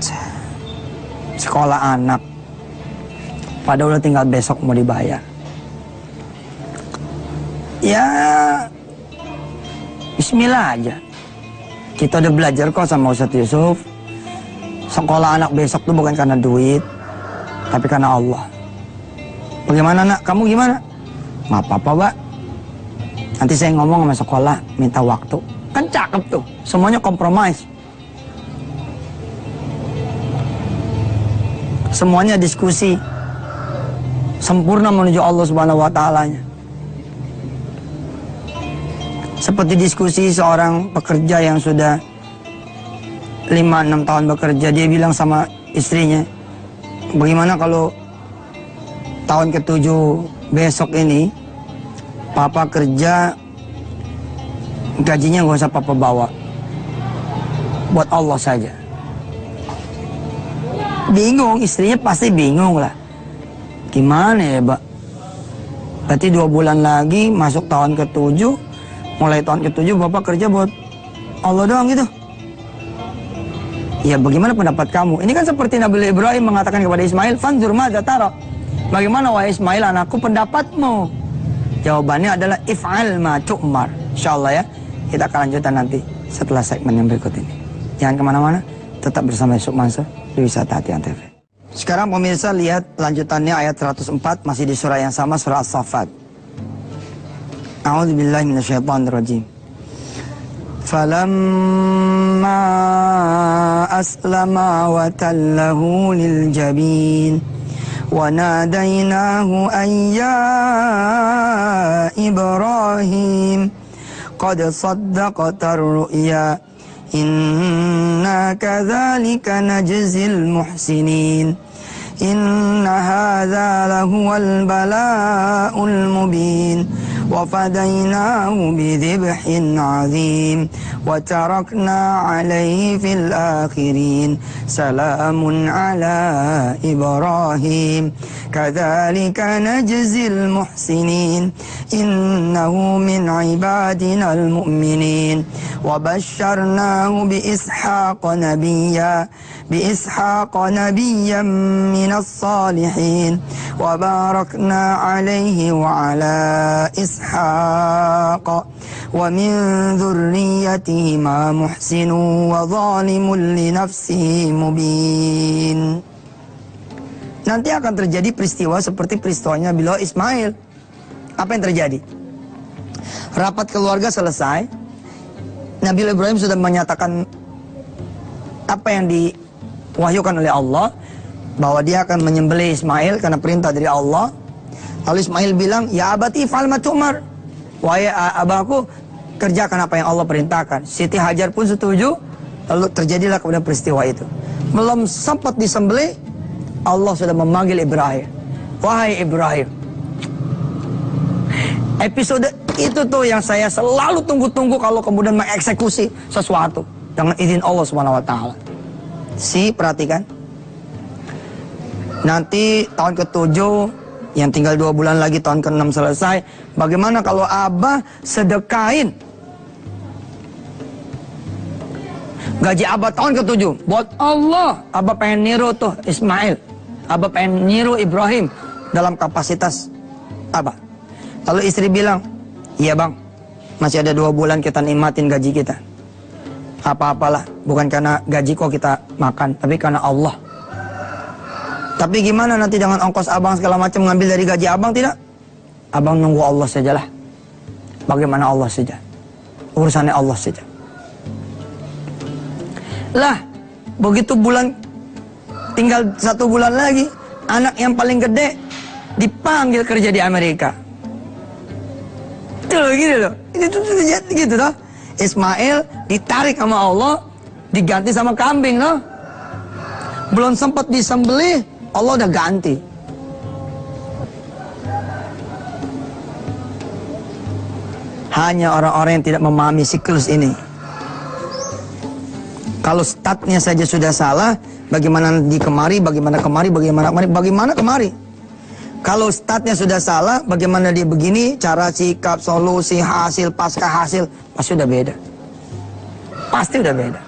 sekolah anak, padahal udah tinggal besok mau dibayar. Ya bismillah aja. Kita udah belajar kok sama Ustadz Yusuf. Sekolah anak besok tuh bukan karena duit, tapi karena Allah. Bagaimana nak? Kamu gimana? Nggak apa-apa, Pak. Nanti saya ngomong sama sekolah, minta waktu. Kan cakep tuh. Semuanya kompromis. Semuanya diskusi. Sempurna menuju Allah Subhanahu wa Ta'ala-nya. Seperti diskusi seorang pekerja yang sudah 5-6 tahun bekerja. Dia bilang sama istrinya, bagaimana kalau tahun ke-7 besok ini papa kerja, gajinya gak usah papa bawa, buat Allah saja. Bingung, istrinya pasti bingung lah. Gimana ya, Pak? Berarti 2 bulan lagi masuk tahun ke-7. Mulai tahun ke-7 bapak kerja buat Allah doang gitu. Ya bagaimana pendapat kamu? Ini kan seperti Nabi Ibrahim mengatakan kepada Ismail, fanzur madza tara. Bagaimana wahai Ismail anakku pendapatmu? Jawabannya adalah if'al ma tu'mar. Insyaallah ya. Kita akan lanjutkan nanti setelah segmen yang berikut ini. Jangan kemana-mana, tetap bersama Yusuf Mansur di Wisata Hati Antv. Sekarang pemirsa lihat lanjutannya ayat 104 masih di surah yang sama, surah As-Saffat. A'udzubillahi minasyaitonirrajim. Falamma aslama wa tallahu lil jabin wa nadainahu an ya Ibrahim qad saddaqta ar-ru'ya inna kadzalika najzil muhsinin inna hadza lahuwal bala'ul mubin wa fadainahu bidhibhin 'adzim wa tarakna 'alaihi fil akhirin salamun 'ala Ibrahim kadzalika najzil muhsinin innahu min 'ibadinal mu'minin wa basyarnahu bi Ishaqa nabiyyan minas salihin wa barakna 'alaihi wa 'ala Ishaqa wa min dzurriyyatihima muhsinun wa zalimun li nafsihi mubin. Nanti akan terjadi peristiwa seperti peristiwanya Nabi Ismail. Apa yang terjadi? Rapat keluarga selesai. Nabi Ibrahim sudah menyatakan apa yang diwahyukan oleh Allah, bahwa dia akan menyembelih Ismail karena perintah dari Allah. Lalu Ismail bilang, ya abati fa'al ma tu'mar. Wahai abahku, kerjakan apa yang Allah perintahkan. Siti Hajar pun setuju. Lalu terjadilah kemudian peristiwa itu. Belum sempat disembelih, Allah sudah memanggil Ibrahim. Wahai Ibrahim. Episode itu tuh yang saya selalu tunggu-tunggu kalau kemudian mengeksekusi sesuatu dengan izin Allah SWT. Perhatikan. Nanti tahun ke-7, yang tinggal 2 bulan lagi tahun ke-6 selesai. Bagaimana kalau Abah sedekain gaji Abah tahun ke-7 buat Allah? Abah pengen niru tuh Ismail. Abah pengen niru Ibrahim dalam kapasitas Abah. Lalu istri bilang, iya bang, masih ada 2 bulan kita nikmatin gaji kita. Apa-apalah, bukan karena gaji kok kita makan, tapi karena Allah. Tapi gimana nanti dengan ongkos abang segala macam ngambil dari gaji abang? Tidak. Abang nunggu Allah sajalah. Bagaimana Allah saja. Urusannya Allah saja. Lah, begitu bulan, tinggal 1 bulan lagi, anak yang paling gede dipanggil kerja di Amerika. Itu loh, gitu loh. Itu gitu loh. Ismail ditarik sama Allah, diganti sama kambing loh. Belum sempat disembelih, Allah udah ganti. Hanya orang-orang yang tidak memahami siklus ini. Kalau startnya saja sudah salah, bagaimana di kemari, bagaimana kemari, bagaimana kemari. Kalau startnya sudah salah, bagaimana dia begini, cara sikap, solusi, hasil, pasca hasil, pasti udah beda. Pasti udah beda.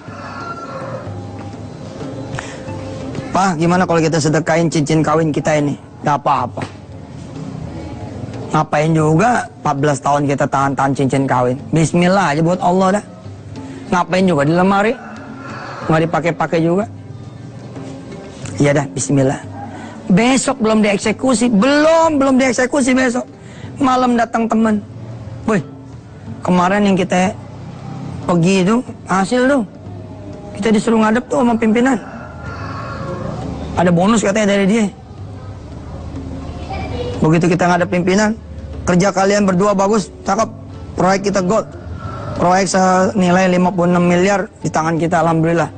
Pak, gimana kalau kita sedekain cincin kawin kita ini? Gak apa-apa. Ngapain juga 14 tahun kita tahan-tahan cincin kawin. Bismillah aja buat Allah dah. Ngapain juga di lemari? Nggak dipakai-pakai juga. Iya dah, bismillah. Besok belum dieksekusi. Belum dieksekusi besok. Malam datang teman. Woi, kemarin yang kita pergi itu, hasil tuh. Kita disuruh ngadep tuh sama pimpinan. Ada bonus katanya dari dia. Begitu kita ngadep pimpinan, kerja kalian berdua bagus, cakep. Proyek kita gold. Proyek senilai 56 miliar di tangan kita, alhamdulillah.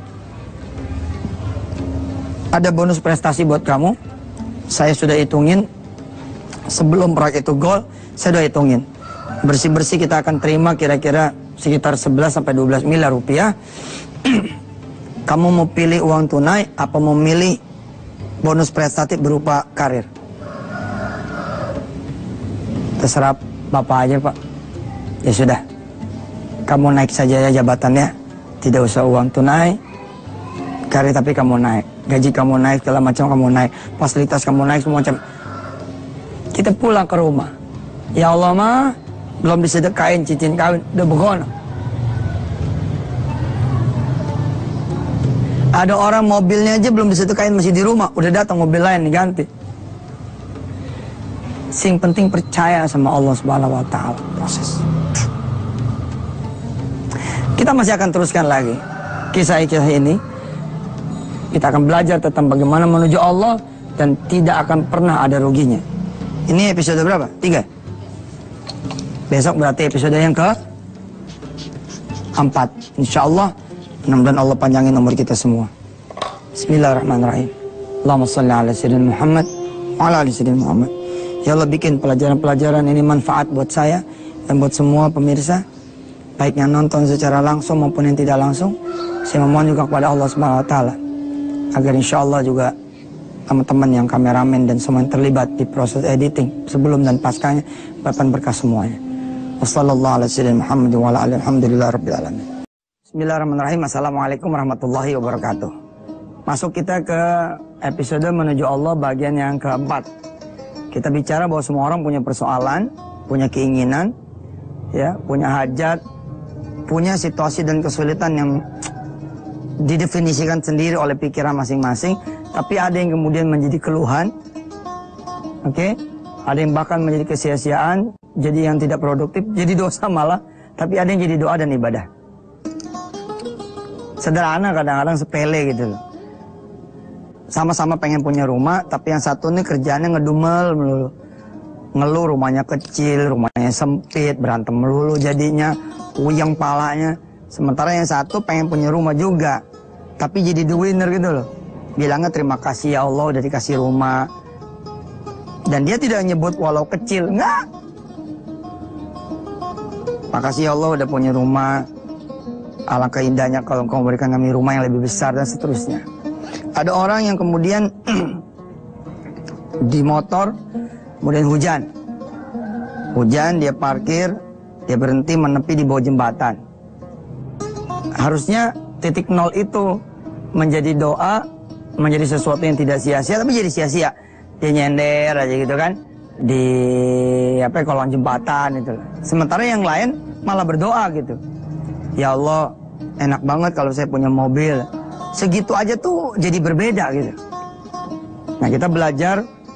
Ada bonus prestasi buat kamu. Saya sudah hitungin. Sebelum proyek itu gold, saya sudah hitungin. Bersih-bersih kita akan terima kira-kira sekitar 11 sampai 12 miliar rupiah. Kamu mau pilih uang tunai apa mau milih bonus prestatif berupa karir? Terserah Bapak aja, Pak. Ya sudah. Kamu naik saja ya jabatannya. Tidak usah uang tunai. karir tapi kamu naik, gaji kamu naik, segala macam kamu naik, fasilitas kamu naik, semua macam. Kita pulang ke rumah, ya Allah mah belum disedekain cincin kawin, udah begono. Ada orang mobilnya aja belum disedekain masih di rumah, udah datang mobil lain diganti. Sing penting percaya sama Allah Subhanahu wa taala proses. Kita masih akan teruskan lagi kisah-kisah ini. Kita akan belajar tentang bagaimana menuju Allah dan tidak akan pernah ada ruginya. Ini episode berapa? 3. Besok berarti episode yang ke-4. Insyaallah mudah-mudahan Allah panjangin umur kita semua. Bismillahirrahmanirrahim. Allahumma shalli ala sayyidina Muhammad wa ala ali sayyidina Muhammad. Ya Allah, bikin pelajaran-pelajaran ini manfaat buat saya dan buat semua pemirsa, baik yang nonton secara langsung maupun yang tidak langsung. Saya memohon juga kepada Allah Subhanahu wa taala agar insyaallah juga teman-teman yang kameramen dan semua yang terlibat di proses editing sebelum dan paskanya dapat berkah semuanya. Wassallallahu ala sayyidina Muhammad wa ala alihi alhamdulillahirabbil alamin. Bismillahirrahmanirrahim. Assalamualaikum warahmatullahi wabarakatuh. Masuk kita ke episode menuju Allah bagian yang keempat. Kita bicara bahwa semua orang punya persoalan, punya keinginan, ya, punya hajat, punya situasi dan kesulitan yang didefinisikan sendiri oleh pikiran masing-masing. Tapi ada yang kemudian menjadi keluhan, oke? Ada yang bahkan menjadi kesia-siaan, jadi yang tidak produktif, jadi dosa malah. Tapi ada yang jadi doa dan ibadah. Sederhana, kadang-kadang sepele gitu loh. Sama-sama pengen punya rumah, tapi yang satu nih kerjaannya ngedumel melulu. Ngeluh rumahnya kecil, rumahnya sempit, berantem melulu jadinya, puyeng palanya. Sementara yang satu pengen punya rumah juga, tapi jadi the winner gitu loh. Bilangnya terima kasih ya Allah udah dikasih rumah. Dan dia tidak nyebut walau kecil, enggak. Makasih ya Allah udah punya rumah. Alangkah indahnya kalau engkau memberikan kami rumah yang lebih besar dan seterusnya. Ada orang yang kemudian di motor, kemudian hujan. Hujan, dia parkir, dia berhenti menepi di bawah jembatan. Harusnya titik nol itu menjadi doa, menjadi sesuatu yang tidak sia-sia, tapi jadi sia-sia. Dia nyender aja gitu kan di kolong jembatan itu. Sementara yang lain malah berdoa gitu. Ya Allah, enak banget kalau saya punya mobil. Segitu aja tuh jadi berbeda gitu. Nah, kita belajar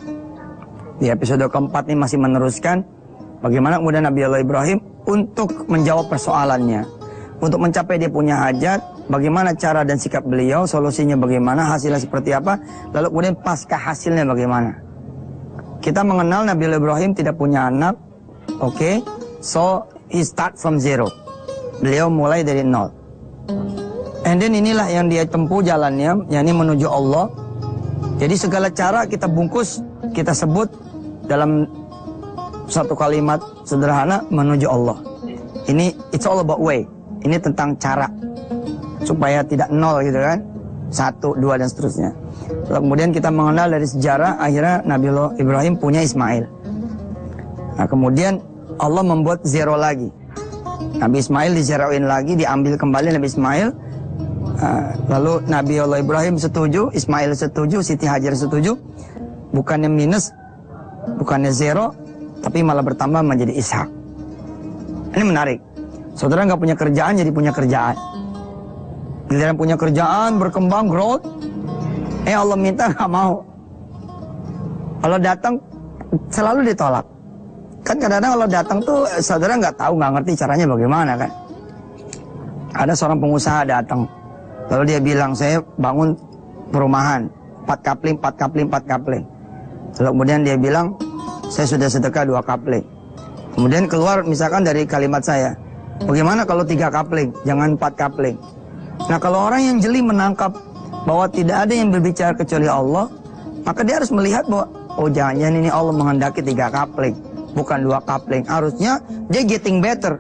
di episode keempat ini masih meneruskan bagaimana kemudian Nabi Allah Ibrahim untuk menjawab persoalannya. Untuk mencapai dia punya hajat, bagaimana cara dan sikap beliau, solusinya bagaimana, hasilnya seperti apa, lalu kemudian pasca hasilnya bagaimana. Kita mengenal Nabi Allah Ibrahim tidak punya anak, oke, so he start from zero. Beliau mulai dari nol. And then inilah yang dia tempuh jalannya, yakni menuju Allah. Jadi segala cara kita bungkus, kita sebut dalam satu kalimat sederhana, menuju Allah. Ini it's all about way. Ini tentang cara supaya tidak nol gitu kan, 1, 2 dan seterusnya. Lalu kemudian kita mengenal dari sejarah, akhirnya Nabi Ibrahim punya Ismail. Nah, kemudian Allah membuat zero lagi. Nabi Ismail dizeroin lagi, diambil kembali Nabi Ismail. Lalu Nabi Allah Ibrahim setuju, Ismail setuju, Siti Hajar setuju. Bukannya minus, bukannya zero, tapi malah bertambah menjadi Ishak. Ini menarik. Saudara nggak punya kerjaan, jadi punya kerjaan. Giliran punya kerjaan, berkembang, growth. Allah minta nggak mau. Kalau datang, selalu ditolak. Kan kadang-kadang kalau datang tuh saudara nggak tahu, nggak ngerti caranya bagaimana kan. Ada seorang pengusaha datang, lalu dia bilang, saya bangun perumahan 4 kapling, 4 kapling, 4 kapling. Lalu kemudian dia bilang, saya sudah sedekah 2 kapling. Kemudian keluar misalkan dari kalimat saya, bagaimana kalau 3 kapling, jangan 4 kapling. Nah, kalau orang yang jeli menangkap bahwa tidak ada yang berbicara kecuali Allah, maka dia harus melihat bahwa, oh jangan-jangan ini Allah menghendaki 3 kapling, bukan 2 kapling. Harusnya dia getting better.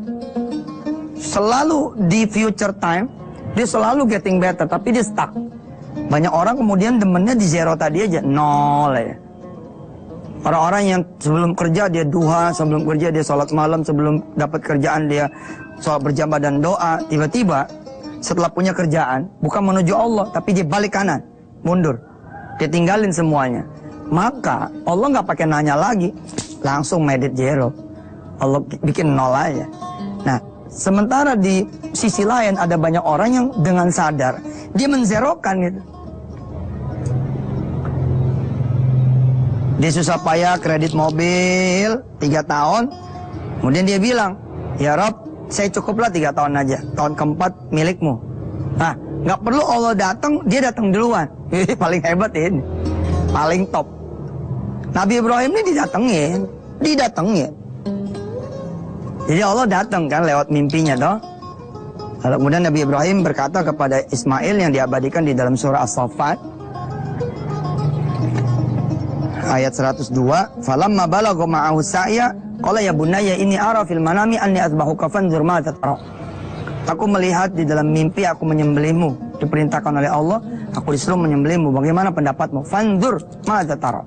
Selalu di future time, dia selalu getting better, tapi dia stuck. Banyak orang kemudian demennya di zero tadi aja, nol ya. Orang-orang yang sebelum kerja dia duha, sebelum kerja dia sholat malam, sebelum dapat kerjaan dia sholat berjamaah dan doa. Tiba-tiba setelah punya kerjaan, bukan menuju Allah, tapi dia balik kanan, mundur. Dia tinggalin semuanya. Maka Allah nggak pakai nanya lagi, langsung made it zero. Allah bikin nol aja. Nah, sementara di sisi lain ada banyak orang yang dengan sadar dia menzerokan gitu. Dia susah payah kredit mobil 3 tahun, kemudian dia bilang, ya Rob, saya cukuplah 3 tahun aja, tahun keempat milikmu. Nah, nggak perlu Allah datang, dia datang duluan. Paling hebat ini, paling top. Nabi Ibrahim ini didatengin. Jadi Allah datang kan lewat mimpinya toh. Lalu kemudian Nabi Ibrahim berkata kepada Ismail yang diabadikan di dalam surah As-Saffat ayat 102, falamma balagha ma'ahu sa'ya qala ya bunayya inni ara fil manami anni azbahuka fanzur ma tara. Aku melihat di dalam mimpi aku menyembelihmu, diperintahkan oleh Allah, aku disuruh menyembelihmu, bagaimana pendapatmu? Fanzur ma tara.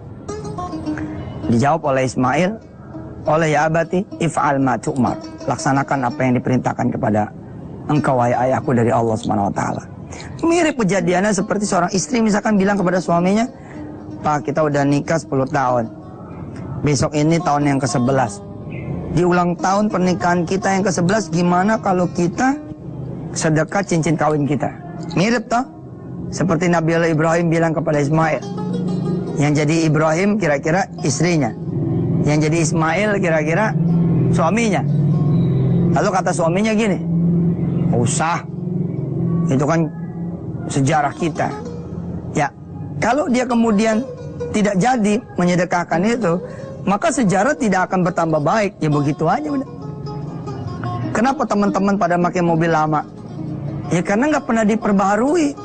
Dijawab oleh Ismail, oleh ya abati if'al ma tu'mar, laksanakan apa yang diperintahkan kepada engkau wahai ayahku dari Allah Subhanahu wa taala. Mirip kejadiannya seperti seorang istri misalkan bilang kepada suaminya, Pak, kita udah nikah 10 tahun. Besok ini tahun yang ke-11. Di ulang tahun pernikahan kita yang ke-11, gimana kalau kita sedekah cincin kawin kita? Mirip toh? Seperti Nabi Allah Ibrahim bilang kepada Ismail. Yang jadi Ibrahim kira-kira istrinya. Yang jadi Ismail kira-kira suaminya. Lalu kata suaminya gini, usah. Itu kan sejarah kita. Ya, kalau dia kemudian tidak jadi menyedekahkan itu, maka sejarah tidak akan bertambah baik. Ya begitu aja udah. Kenapa teman-teman pada pakai mobil lama? Ya karena nggak pernah diperbaharui.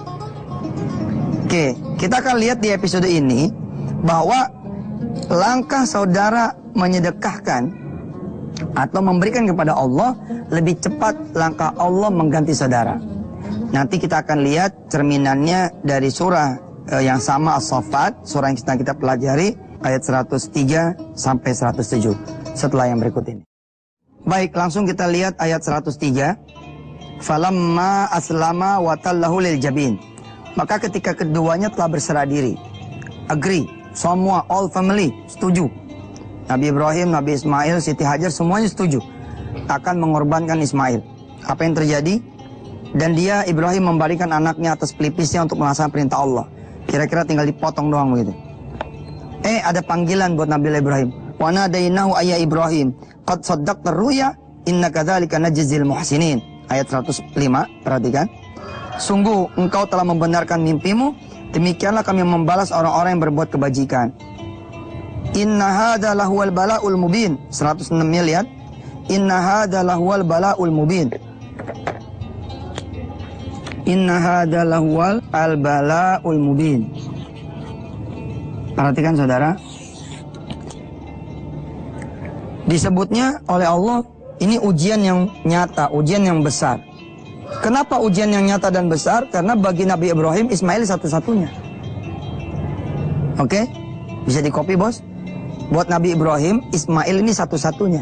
Oke, kita akan lihat di episode ini bahwa langkah saudara menyedekahkan atau memberikan kepada Allah lebih cepat langkah Allah mengganti saudara. Nanti kita akan lihat cerminannya dari surah yang sama As-Saffat, surah yang kita pelajari ayat 103 sampai 107 setelah yang berikut ini. Baik, langsung kita lihat ayat 103. Falamma aslama wa tallahu lil jabin. Maka ketika keduanya telah berserah diri, agree, semua all family setuju. Nabi Ibrahim, Nabi Ismail, Siti Hajar semuanya setuju akan mengorbankan Ismail. Apa yang terjadi? Dan dia Ibrahim memberikan anaknya atas pelipisnya untuk melaksanakan perintah Allah. Kira-kira tinggal dipotong doang begitu. Ada panggilan buat Nabi Ibrahim. Wa nadainahu ayya Ibrahim qad saddaqta ruya inna kadzalika najzil muhsinin. Ayat 105, perhatikan. Sungguh engkau telah membenarkan mimpimu, demikianlah kami membalas orang-orang yang berbuat kebajikan. Inna hadza lahuwal bala'ul mubin. 106 lihat. Inna hadza lahuwal bala'ul mubin. Inna hadza lahuwal bala'ul mubin. Perhatikan saudara. Disebutnya oleh Allah ini ujian yang nyata, ujian yang besar. Kenapa ujian yang nyata dan besar? Karena bagi Nabi Ibrahim, Ismail satu-satunya. Oke? Bisa di copy bos? Buat Nabi Ibrahim, Ismail ini satu-satunya.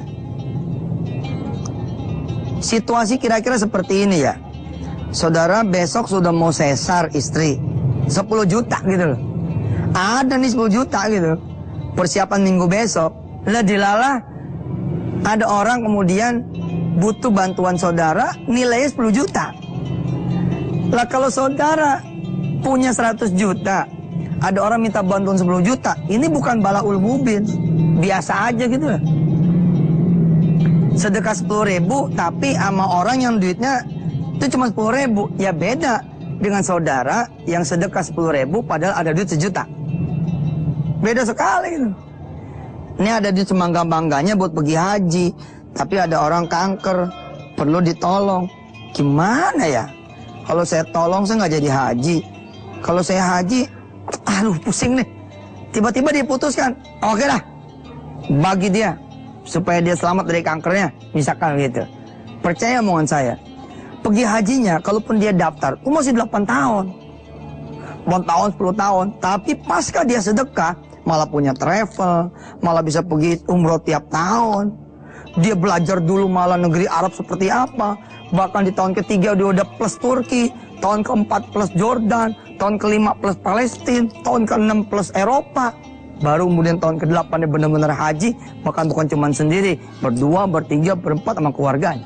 Situasi kira-kira seperti ini ya. Saudara besok sudah mau sesar istri. 10 juta gitu loh. Ada nih 10 juta gitu. Persiapan minggu besok. Lah dilalah. Ada orang kemudian butuh bantuan saudara, nilainya 10 juta. Lah kalau saudara punya 100 juta, ada orang minta bantuan 10 juta, ini bukan balaul mubin, biasa aja gitu lah. Sedekah 10.000, tapi sama orang yang duitnya itu cuma 10.000, ya beda dengan saudara yang sedekah 10.000 padahal ada duit 1 juta. Beda sekali gitu. Ini ada duit semangga-bangganya buat pergi haji, tapi ada orang kanker, perlu ditolong. Gimana ya? Kalau saya tolong, saya nggak jadi haji. Kalau saya haji, aduh pusing nih. Tiba-tiba diputuskan, oke lah, bagi dia, supaya dia selamat dari kankernya. Misalkan gitu. Percaya omongan saya. Pergi hajinya, kalaupun dia daftar, itu masih 8 tahun. 8 tahun, 10 tahun. Tapi pasca dia sedekah, malah punya travel, malah bisa pergi umroh tiap tahun. Dia belajar dulu malah negeri Arab seperti apa. Bahkan di tahun ketiga dia udah plus Turki, tahun keempat plus Jordan, tahun kelima plus Palestina, tahun keenam plus Eropa. Baru kemudian tahun ke-8 dia benar-benar haji, bahkan bukan cuma sendiri, berdua, bertiga, berempat sama keluarganya.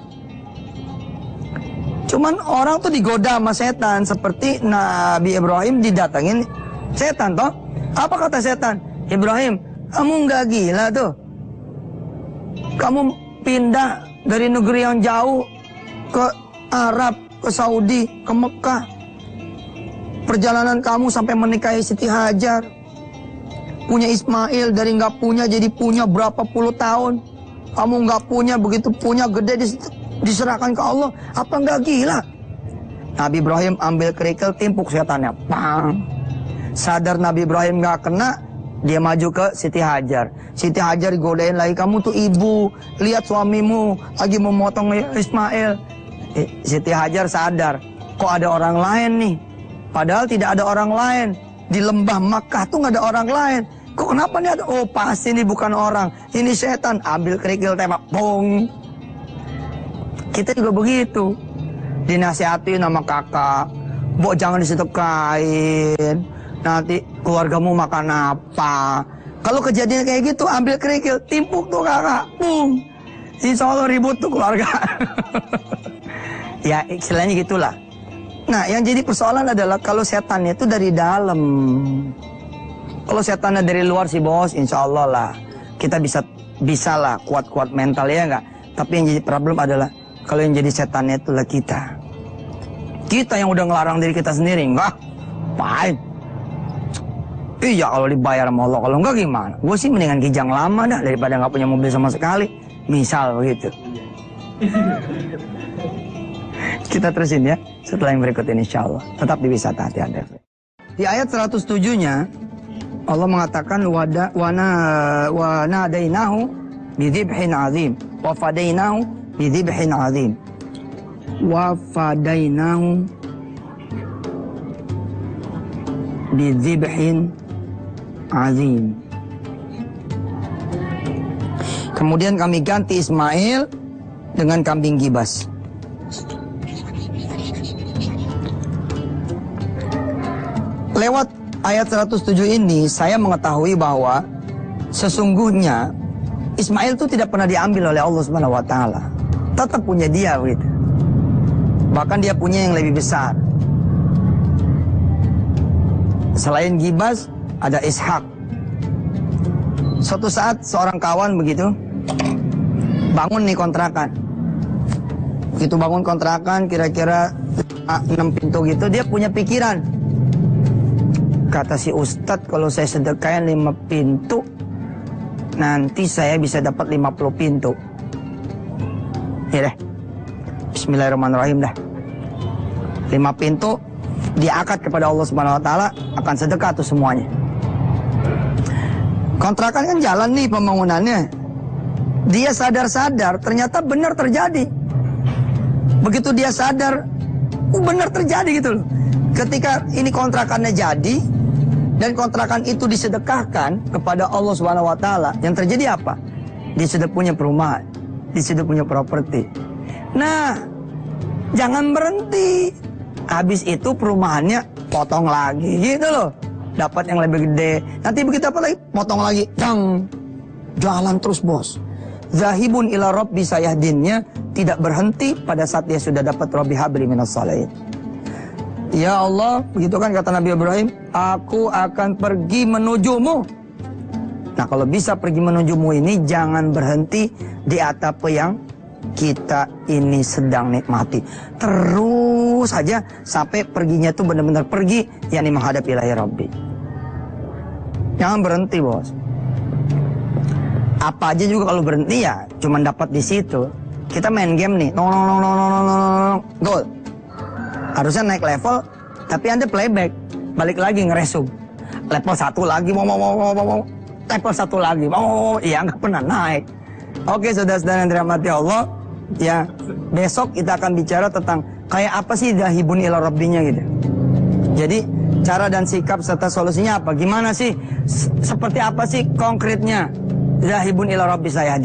Cuman orang tuh digoda sama setan, seperti Nabi Ibrahim didatengin setan toh. Apa kata setan? Ibrahim, kamu nggak gila tuh. Kamu pindah dari negeri yang jauh ke Arab, ke Saudi, ke Mekah. Perjalanan kamu sampai menikahi Siti Hajar. Punya Ismail, dari nggak punya jadi punya berapa puluh tahun. Kamu nggak punya, begitu punya gede diserahkan ke Allah. Apa nggak gila? Nabi Ibrahim ambil kerikil, timpuk setannya. Pang. Sadar Nabi Ibrahim nggak kena, dia maju ke Siti Hajar. Siti Hajar godain lagi, kamu tuh ibu, lihat suamimu lagi memotong Ismail. Siti Hajar sadar, kok ada orang lain nih? Padahal tidak ada orang lain. Di lembah Makkah tuh nggak ada orang lain. Kok kenapa nih ada? Oh pasti ini bukan orang, ini setan. Ambil kerikil tembak, pong. Kita juga begitu. Dinasihati nama kakak, Bok jangan disedekain, nanti keluargamu makan apa. Kalau kejadian kayak gitu, ambil kerikil, timpuk tuh kakak, pung. Insya Allah ribut tuh keluarga. Ya istilahnya gitulah. Nah yang jadi persoalan adalah kalau setannya itu dari dalam. Kalau setannya dari luar sih bos, insya Allah lah kita bisa lah kuat-kuat mental ya enggak. Tapi yang jadi problem adalah kalau yang jadi setannya itulah kita. Kita yang udah ngelarang diri kita sendiri, enggak? Fine. Iya kalau dibayar sama Allah, kalau enggak gimana? Gue sih mendingan kijang lama dah daripada nggak punya mobil sama sekali. Misal begitu. Kita terusin ya setelah yang berikut ini insya Allah. Tetap di Wisata Hati Anda. Di ayat 107-nya Allah mengatakan wa nadainahu bidzibhin azim wa fadainahu bidzibhin azim wa fadainahu bidzibhin azim. Kemudian kami ganti Ismail dengan kambing gibas. Lewat ayat 107 ini saya mengetahui bahwa sesungguhnya Ismail itu tidak pernah diambil oleh Allah Subhanahu wa taala. Tetap punya dia gitu. Bahkan dia punya yang lebih besar. Selain Gibas ada Ishak. Suatu saat seorang kawan begitu bangun nih kontrakan. Begitu bangun kontrakan kira-kira 6 pintu gitu, dia punya pikiran. Kata si Ustadz, kalau saya sedekahin 5 pintu, nanti saya bisa dapat 50 pintu. Ya deh, bismillahirrahmanirrahim dah. 5 pintu, diakad kepada Allah Subhanahu Wa Taala, akan sedekah tuh semuanya. Kontrakan kan jalan nih pembangunannya. Dia sadar-sadar, ternyata benar terjadi. Begitu dia sadar, benar terjadi gitu loh. Ketika ini kontrakannya jadi, dan kontrakan itu disedekahkan kepada Allah Subhanahu wa taala, yang terjadi apa? Dia sudah punya perumahan, dia sudah punya properti. Nah, jangan berhenti. Habis itu perumahannya potong lagi gitu loh. Dapat yang lebih gede. Nanti begitu apa lagi? Potong lagi. Dang. Jalan terus, bos. Zahibun ila rabbi sayahdinnya tidak berhenti pada saat dia sudah dapat Rabbi habli minas shalihin. Ya Allah, begitu kan kata Nabi Ibrahim, aku akan pergi menujumu. Nah kalau bisa pergi menujumu ini jangan berhenti di atap yang kita ini sedang nikmati. Terus saja sampai perginya itu benar-benar pergi, yakni menghadap ilahi Rabbi. Jangan berhenti bos. Apa aja juga kalau berhenti ya cuman dapat di situ. Kita main game nih, gol. Harusnya naik level, tapi Anda playback. Balik lagi ngeresum. Level 1 lagi, mau. Level 1 lagi, mau. Iya, nggak pernah naik. Oke, saudara-saudara yang dirahmati Allah. Ya, besok kita akan bicara tentang kayak apa sih dahibun ila rabbinya gitu. Jadi, cara dan sikap serta solusinya apa? Gimana sih? Seperti apa sih konkretnya? Dahibun ila rabbi sayahdin.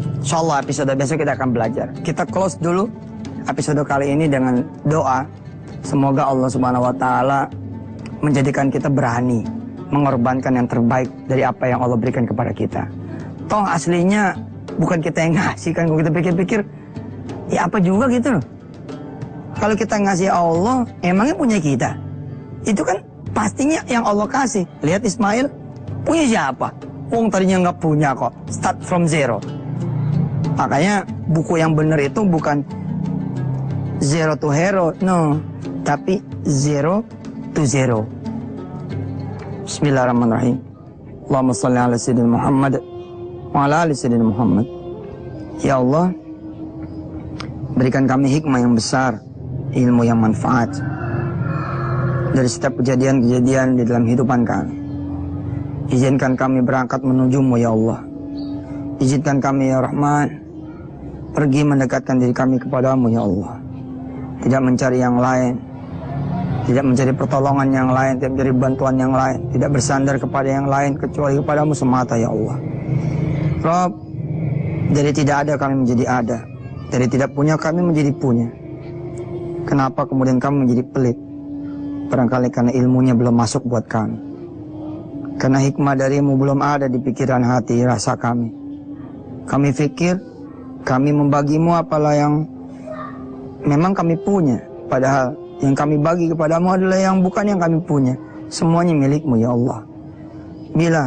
Insyaallah episode besok kita akan belajar. Kita close dulu episode kali ini dengan doa. Semoga Allah Subhanahu wa taala menjadikan kita berani mengorbankan yang terbaik dari apa yang Allah berikan kepada kita. Toh aslinya bukan kita yang ngasih kan, kalau kita pikir-pikir ya apa juga gitu loh. Kalau kita ngasih Allah, emangnya punya kita? Itu kan pastinya yang Allah kasih. Lihat Ismail, punya siapa? Wong tadinya nggak punya kok, start from zero. Makanya buku yang benar itu bukan zero to hero, no, tapi zero to zero. Bismillahirrahmanirrahim. Allahumma salli ala sayyidina Muhammad wa ala ali sayyidina Muhammad. Ya Allah, berikan kami hikmah yang besar, ilmu yang manfaat dari setiap kejadian-kejadian di dalam kehidupan kami. Izinkan kami berangkat menuju-Mu ya Allah. Izinkan kami ya Rahman pergi mendekatkan diri kami kepadamu ya Allah. Tidak mencari yang lain, tidak mencari pertolongan yang lain, tidak mencari bantuan yang lain, tidak bersandar kepada yang lain kecuali kepadamu semata ya Allah. Rabb, dari tidak ada kami menjadi ada, dari tidak punya kami menjadi punya. Kenapa kemudian kami menjadi pelit? Barangkali karena ilmunya belum masuk buat kami, karena hikmah darimu belum ada di pikiran hati rasa kami. Kami pikir kami membagimu apalah yang memang kami punya, padahal yang kami bagi kepadamu adalah yang bukan yang kami punya. Semuanya milikmu ya Allah. Bila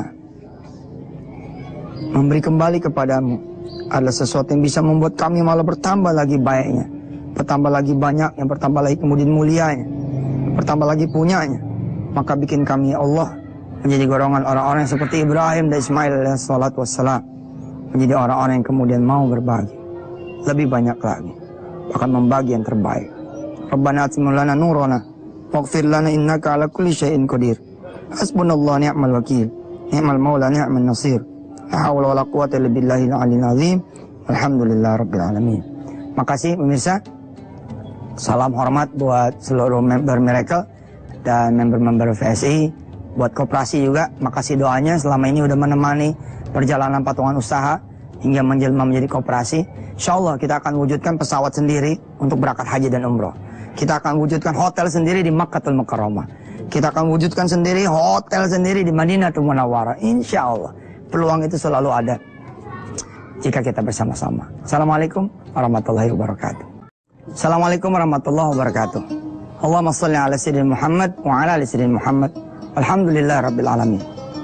memberi kembali kepadamu adalah sesuatu yang bisa membuat kami malah bertambah lagi baiknya, bertambah lagi banyak, yang bertambah lagi kemudian mulianya, bertambah lagi punyanya, maka bikin kami ya Allah menjadi golongan orang-orang seperti Ibrahim dan Ismail alaihissalatu wassalam, menjadi orang-orang yang kemudian mau berbagi lebih banyak lagi, bahkan membagi yang terbaik. Rabbana atimna lana nurana waghfir lana innaka ala kulli syai'in qadir. Hasbunallahu ni'mal wakil, ni'mal maula ni'man nasir. La haula wala quwwata illa billahil aliyil azim. Alhamdulillahirabbil alamin. Makasih pemirsa. Salam hormat buat seluruh member Miracle dan member-member VSI, buat koperasi juga. Makasih doanya selama ini udah menemani perjalanan patungan usaha hingga menjelma menjadi koperasi. Insyaallah kita akan wujudkan pesawat sendiri untuk berangkat haji dan umroh. Kita akan wujudkan hotel sendiri di Makkahul Mukarramah. Kita akan wujudkan sendiri hotel sendiri di Madinatul Munawwarah. Insyaallah peluang itu selalu ada jika kita bersama-sama. Assalamualaikum warahmatullahi wabarakatuh. Assalamualaikum warahmatullahi wabarakatuh. Allahumma shalli ala sayyidina Muhammad wa ala ali sayyidina Muhammad. Alhamdulillah rabbil alamin.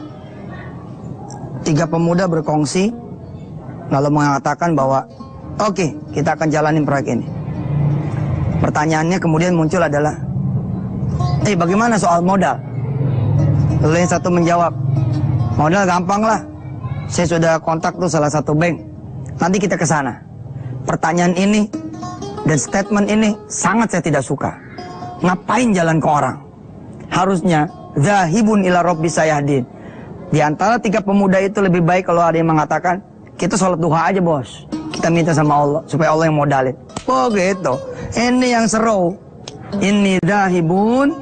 Tiga pemuda berkongsi lalu mengatakan bahwa oke, kita akan jalanin proyek ini. Pertanyaannya kemudian muncul adalah, bagaimana soal modal? Lalu yang satu menjawab, modal gampang lah. Saya sudah kontak tuh salah satu bank. Nanti kita ke sana. Pertanyaan ini dan statement ini sangat saya tidak suka. Ngapain jalan ke orang? Harusnya zahibun ila rabbi sayahdin. Di antara tiga pemuda itu lebih baik kalau ada yang mengatakan, kita sholat duha aja bos. Kita minta sama Allah supaya Allah yang modalin. Oh gitu. Ini yang seru. Ini zahibun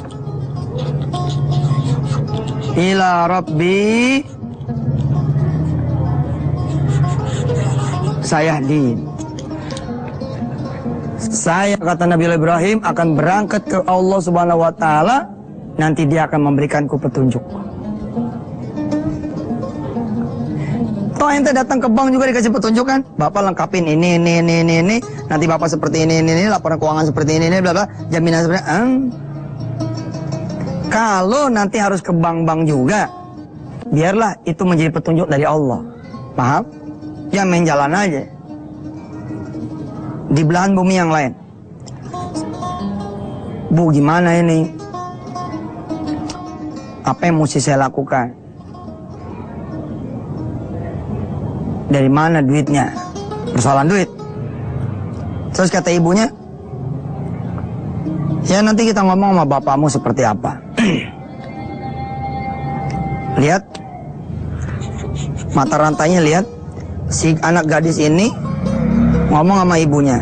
ila rabbi sayahdin. Saya, kata Nabi Ibrahim, akan berangkat ke Allah Subhanahu wa taala, nanti dia akan memberikanku petunjuk. Toh ente datang ke bank juga dikasih petunjuk kan? Bapak lengkapin ini, nanti bapak seperti ini, laporan keuangan seperti ini, bla bla, jaminan seperti Kalau nanti harus ke bank-bank juga, biarlah itu menjadi petunjuk dari Allah. Paham? Ya main jalan aja di belahan bumi yang lain. Bu, gimana ini? Apa yang mesti saya lakukan? Dari mana duitnya? Persoalan duit. Terus kata ibunya, ya nanti kita ngomong sama bapakmu seperti apa. Lihat, mata rantainya lihat. Si anak gadis ini ngomong sama ibunya.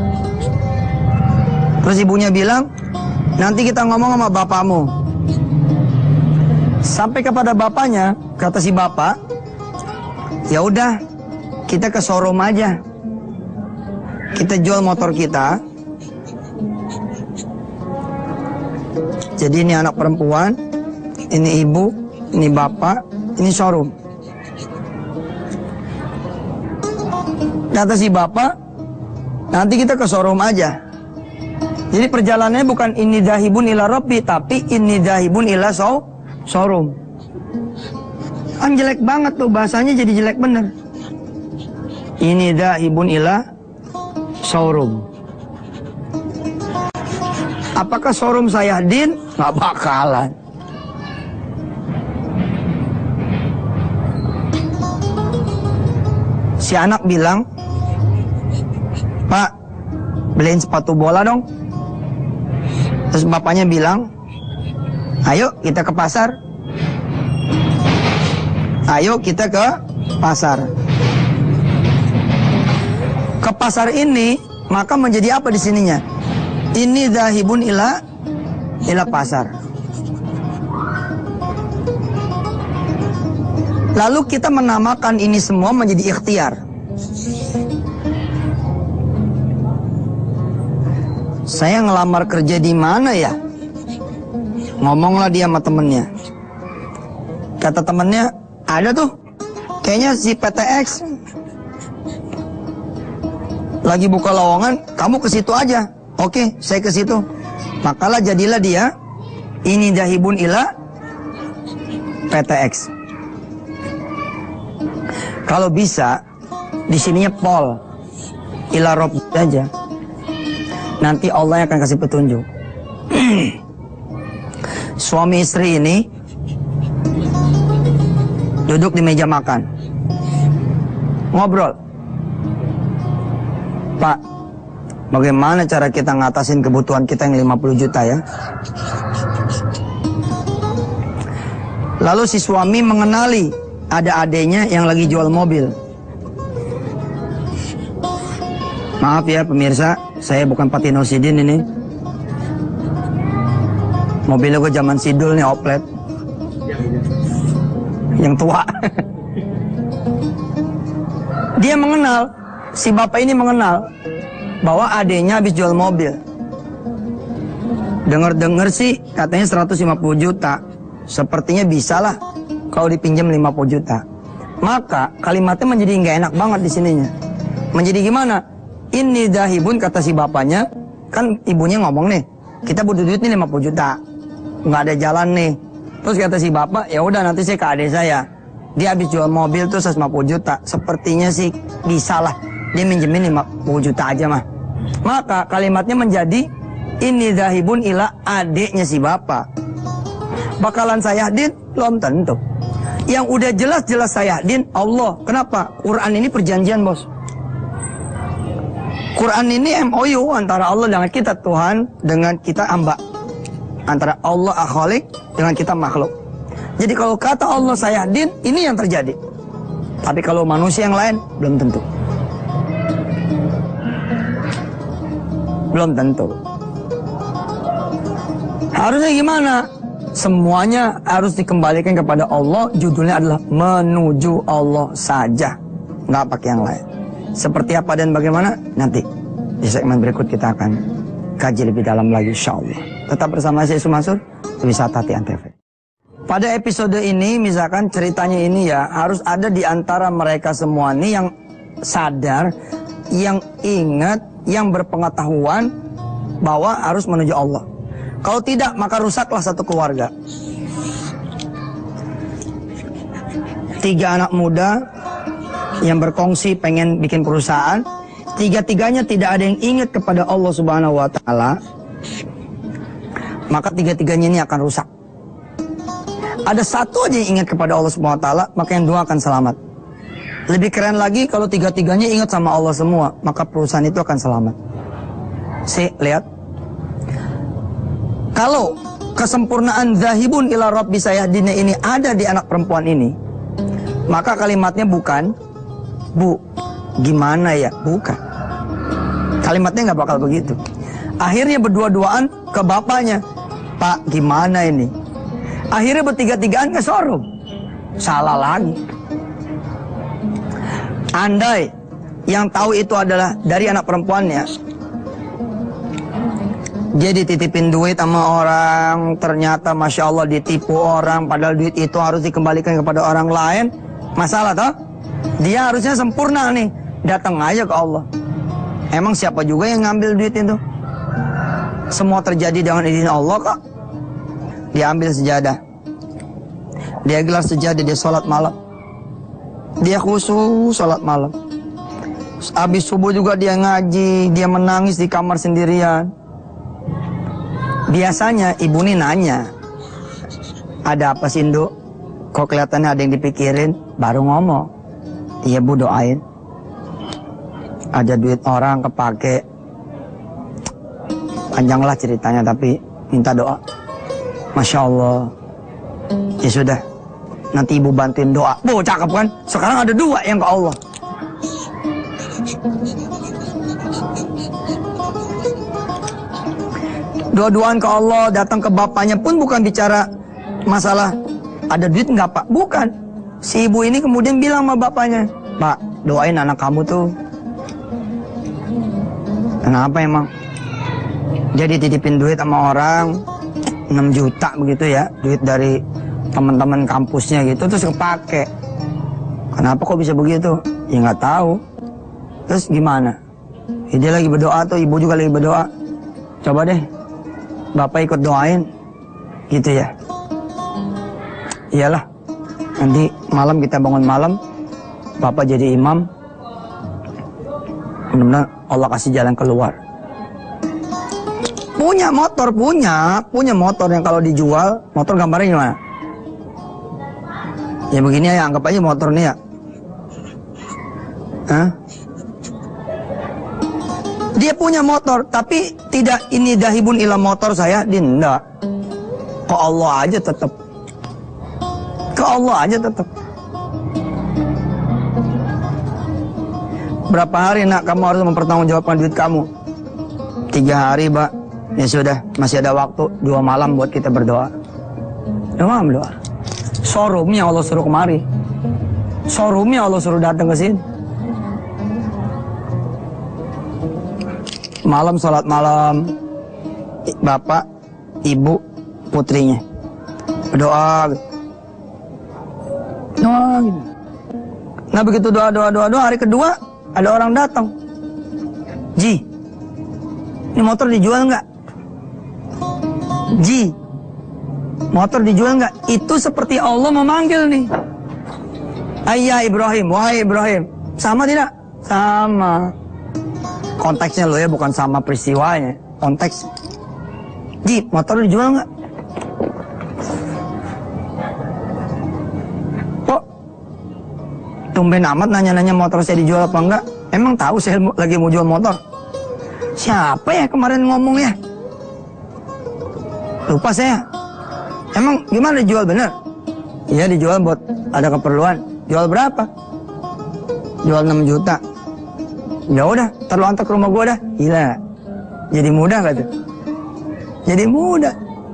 Terus ibunya bilang, nanti kita ngomong sama bapakmu. Sampai kepada bapaknya, kata si bapak, ya udah, kita ke showroom aja. Kita jual motor kita. Jadi ini anak perempuan, ini ibu, ini bapak, ini showroom. Kata si bapak, nanti kita ke showroom aja. Jadi perjalanannya bukan ini dahibun ila rabbi, tapi ini dahibun ila showroom. Kan jelek banget tuh, bahasanya jadi jelek bener. Ini dahibun ila showroom. Apakah showroom Sayahdin? Nggak bakalan. Si anak bilang, Pak, beliin sepatu bola dong. Terus bapaknya bilang, ayo kita ke pasar. Ayo kita ke pasar. Ke pasar ini, maka menjadi apa di sininya? Ini dahibun ila pasar. Lalu kita menamakan ini semua menjadi ikhtiar. Saya ngelamar kerja di mana ya? Ngomonglah dia sama temennya. Kata temennya, ada tuh, kayaknya si PTX lagi buka lowongan, kamu ke situ aja. Oke, saya ke situ. Makalah jadilah dia ini dahibun ila PTX. Kalau bisa di sininya pol ila rob aja. Nanti Allah yang akan kasih petunjuk. Suami istri ini duduk di meja makan, ngobrol. Pak, bagaimana cara kita ngatasin kebutuhan kita yang 50 juta ya? Lalu si suami mengenali ada adenya yang lagi jual mobil. Maaf ya pemirsa, saya bukan Patino Sidin ini. Mobilnya gue zaman sidul nih, oplet. Yang tua. Dia mengenal, si bapak ini mengenal bahwa adenya habis jual mobil. Dengar-dengar sih katanya 150 juta. Sepertinya bisalah kalau dipinjam 50 juta. Maka kalimatnya menjadi nggak enak banget di sininya. Menjadi gimana? Ini dahibun, kata si bapaknya. Kan ibunya ngomong nih, kita butuh duit nih 50 juta. Nggak ada jalan nih. Terus kata si bapak, ya udah nanti saya ke adik saya. Dia habis jual mobil tuh 150 juta. Sepertinya sih bisalah dia minjemin 50 juta aja mah. Maka kalimatnya menjadi ini dahibun ila adiknya si bapak. Bakalan Sayahdin? Belum tentu. Yang udah jelas-jelas Sayahdin Allah. Kenapa? Quran ini perjanjian, bos. Quran ini MOU antara Allah dengan kita, Tuhan dengan kita hamba. Antara Allah Khalik dengan kita makhluk. Jadi kalau kata Allah Sayahdin, ini yang terjadi. Tapi kalau manusia yang lain, belum tentu. Belum tentu. Harusnya gimana? Semuanya harus dikembalikan kepada Allah. Judulnya adalah menuju Allah saja, nggak pakai yang lain. Seperti apa dan bagaimana? Nanti di segmen berikut kita akan kaji lebih dalam lagi, insyaallah. Tetap bersama saya Sumansur, Wisata Hati Antv. Pada episode ini, misalkan ceritanya ini ya, harus ada di antara mereka semua nih yang sadar, yang ingat, yang berpengetahuan bahwa harus menuju Allah. Kalau tidak, maka rusaklah satu keluarga. 3 anak muda yang berkongsi pengen bikin perusahaan, 3-tiganya tidak ada yang ingat kepada Allah Subhanahu wa Ta'ala, maka 3-tiganya ini akan rusak. Ada satu aja yang ingat kepada Allah Subhanahu wa Ta'ala, maka yang 2 akan selamat. Lebih keren lagi kalau 3-tiganya ingat sama Allah semua, maka perusahaan itu akan selamat. Lihat. Kalau kesempurnaan zahibun ila rabbi sayahdina ini ada di anak perempuan ini, maka kalimatnya bukan, Bu, gimana ya? Bukan. Kalimatnya nggak bakal begitu. Akhirnya berdua-duaan ke bapaknya, Pak, gimana ini? Akhirnya bertiga-tigaan ke showroom. Salah lagi. andai yang tahu itu adalah dari anak perempuannya, dia dititipin duit sama orang, ternyata Masya Allah ditipu orang, padahal duit itu harus dikembalikan kepada orang lain, masalah toh? Dia harusnya sempurna nih, datang aja ke Allah. Emang siapa juga yang ngambil duit itu? Semua terjadi dengan izin Allah kok. Dia ambil sejadah, dia gelar sejadah, dia sholat malam, dia khusyuk sholat malam. Habis subuh juga dia ngaji, dia menangis di kamar sendirian. Biasanya ibu ini nanya, ada apa sih Induk? Kok kelihatannya ada yang dipikirin? Baru ngomong, iya Bu doain. Ada duit orang kepake. Panjanglah ceritanya tapi minta doa. Masya Allah. Ya sudah, nanti ibu bantuin doa. Bu cakep kan? Sekarang ada 2 yang ke Allah. Dua-duaan ke Allah, datang ke bapaknya pun bukan bicara masalah ada duit nggak Pak, bukan. Si ibu ini kemudian bilang sama bapaknya, Pak doain anak kamu tuh. Kenapa emang? Jadi titipin duit sama orang 6 juta begitu ya, duit dari teman-teman kampusnya gitu, terus kepake. Kenapa kok bisa begitu? Ya nggak tahu. Terus gimana? Ya, dia lagi berdoa tuh, ibu juga lagi berdoa. Coba deh Bapak ikut doain, gitu ya. Iyalah, nanti malam kita bangun malam, Bapak jadi imam. Mudah-mudahan Allah kasih jalan keluar. Punya motor, punya motor yang kalau dijual, motor gambarnya gimana? Ya begini ya, anggap aja motor nih ya. Hah? Dia punya motor, tapi tidak ini dahibun ila motor saya, enggak. Ke Allah aja tetap. Ke Allah aja tetap. Berapa hari nak kamu harus mempertanggungjawabkan duit kamu? 3 hari, Pak. Ya sudah, masih ada waktu 2 malam buat kita berdoa. 2 malam doa. Showroomnya Allah suruh kemari. Showroomnya Allah suruh datang ke sini. Malam sholat malam, bapak, ibu, putrinya berdoa, doa gitu. Nah begitu doa hari kedua ada orang datang. Ji, ini motor dijual nggak? Ji, motor dijual nggak? Itu seperti Allah memanggil nih. Ayah Ibrahim, wahai Ibrahim. Sama tidak? Sama. Konteksnya lo ya, bukan sama peristiwanya. Konteks. Ji, motor dijual nggak? Kok tumben amat nanya-nanya motor saya dijual apa enggak? Emang tahu saya lagi mau jual motor? Siapa ya kemarin ngomong ya? Lupa saya. Emang gimana dijual bener? Iya dijual buat ada keperluan. Jual berapa? Jual 6 juta. Ya udah, terlalu antar ke rumah gua dah. Gila. Jadi mudah gak tuh? Jadi mudah.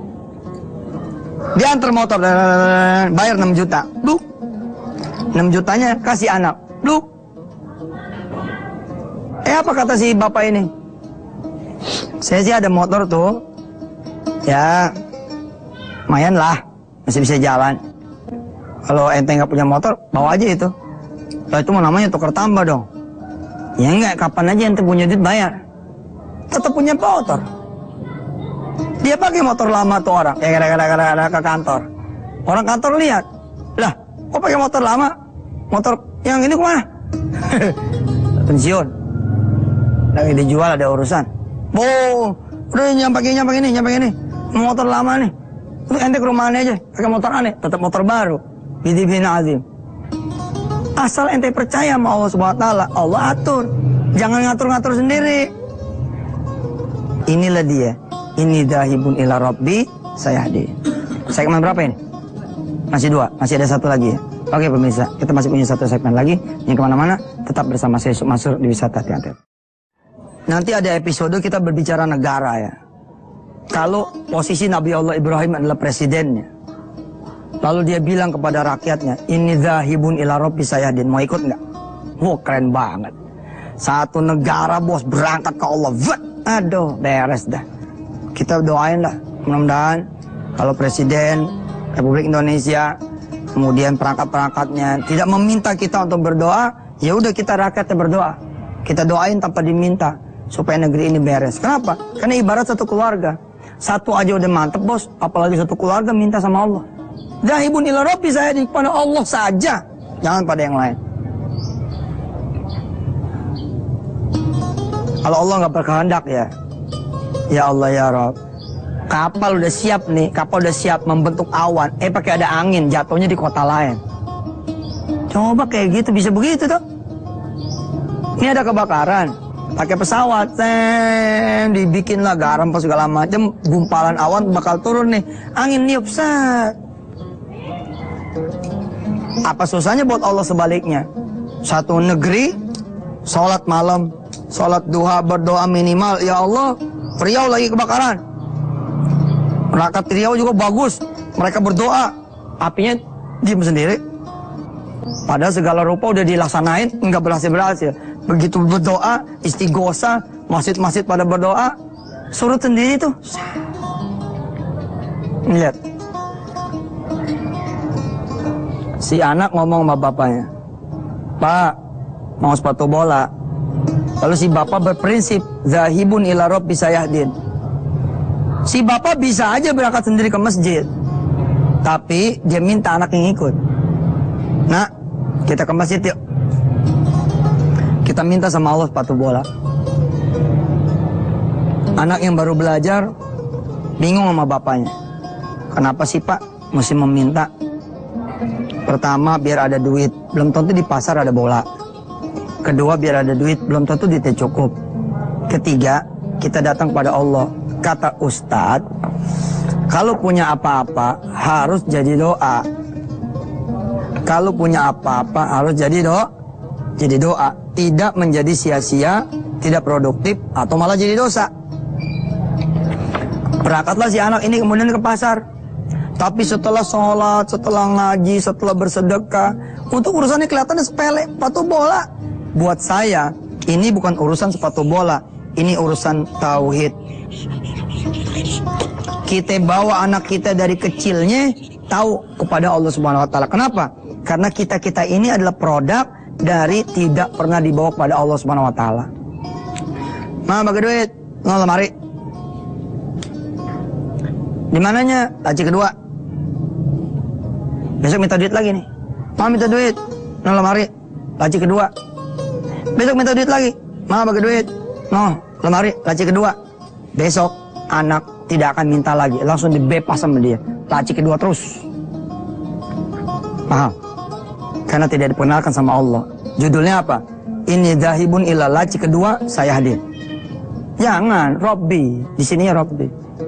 Dia antar motor, bayar 6 juta. Duk. 6 jutanya kasih anak. Duk. Apa kata si bapak ini? Saya sih ada motor tuh. Ya, lumayan lah. Masih bisa jalan. Kalau ente nggak punya motor, bawa aja itu. Kalau itu mau namanya tukar tambah dong. Ya enggak, kapan aja ente punya duit bayar. Tetap punya motor. Dia pakai motor lama tuh orang. Ya gara-gara ke kantor. Orang kantor lihat. Lah, kok pakai motor lama? Motor yang ini kemana? Pensiun. Lagi dijual ada urusan. Boh, udah nyampe ini. Motor lama nih. Terus ente ke rumah aneh aja. Pakai motor aneh. Tetap motor baru. Bidibhin azim. Asal ente percaya sama Allah Subhanahu wa taala, Allah atur. Jangan ngatur-ngatur sendiri. Inilah dia. Ini dahibun ila rabbi sayahdi. Segmen berapa ini? Masih 2, masih ada 1 lagi ya. Oke pemirsa, kita masih punya 1 segmen lagi. Yang kemana-mana, tetap bersama saya Yusuf Mansur di Wisata Tiantet. Nanti ada episode kita berbicara negara ya. Kalau posisi Nabi Allah Ibrahim adalah presidennya. Lalu dia bilang kepada rakyatnya, ini zahibun ila rabbi sayahdin. Mau ikut nggak? Wah, keren banget. Satu negara bos berangkat ke Allah. Aduh, beres dah. Kita doain lah. Mudah-mudahan kalau Presiden Republik Indonesia, kemudian perangkat-perangkatnya tidak meminta kita untuk berdoa, ya udah kita rakyatnya berdoa. Kita doain tanpa diminta supaya negeri ini beres. Kenapa? Karena ibarat satu keluarga. Satu aja udah mantep bos, apalagi satu keluarga minta sama Allah. Zahibun ila rabbi, saya kepada Allah saja, jangan pada yang lain. Kalau Allah nggak berkehendak ya Allah ya Rabb, kapal udah siap nih, kapal udah siap membentuk awan, pakai ada angin, jatuhnya di kota lain. Coba kayak gitu, bisa begitu tuh. Ini ada kebakaran, pakai pesawat, dibikinlah garam apa segala macam, gumpalan awan bakal turun nih, angin niup set. Apa susahnya buat Allah sebaliknya? Satu negeri, sholat malam, sholat duha, berdoa minimal, ya Allah, Riau lagi kebakaran. Rakyat Riau juga bagus, mereka berdoa, apinya diam sendiri. Padahal segala rupa udah dilaksanain, nggak berhasil. Begitu berdoa, istighosa, masjid-masjid pada berdoa, surut sendiri tuh. Lihat. Si anak ngomong sama bapaknya, "Pak, mau sepatu bola." Lalu si bapak berprinsip, "Zahibun ila rabbi sayahdin." Si bapak bisa aja berangkat sendiri ke masjid, tapi dia minta anak yang ikut. "Nak, kita ke masjid yuk. Kita minta sama Allah sepatu bola." Anak yang baru belajar bingung sama bapaknya. "Kenapa sih Pak mesti meminta?" Pertama, biar ada duit, belum tentu di pasar ada bola. Kedua, biar ada duit, belum tentu duitnya cukup. Ketiga, kita datang pada Allah. Kata Ustadz, kalau punya apa-apa harus jadi doa. Kalau punya apa-apa harus jadi doa. Tidak menjadi sia-sia, tidak produktif, atau malah jadi dosa. Berangkatlah si anak ini kemudian ke pasar. Tapi setelah sholat, setelah ngaji, setelah bersedekah, untuk urusannya kelihatannya sepele, sepatu bola. Buat saya, ini bukan urusan sepatu bola, ini urusan tauhid. Kita bawa anak kita dari kecilnya tahu kepada Allah Subhanahu Wa Taala. Kenapa? Karena kita ini adalah produk dari tidak pernah dibawa kepada Allah Subhanahu Wa Taala. Ma, bagi duit, nol lemari. Di mananya? Laci kedua. Besok minta duit lagi nih. Ma, minta duit, nol lemari. Laci kedua. Besok minta duit lagi. Ma, bagi duit, nol lemari. Laci kedua. Besok anak tidak akan minta lagi, langsung dibebas sama dia. Laci kedua terus. Paham? Karena tidak diperkenalkan sama Allah. Judulnya apa? Ini zahibun ila, laci kedua saya hadir. Jangan, Robbi. Di sini ya Robbi.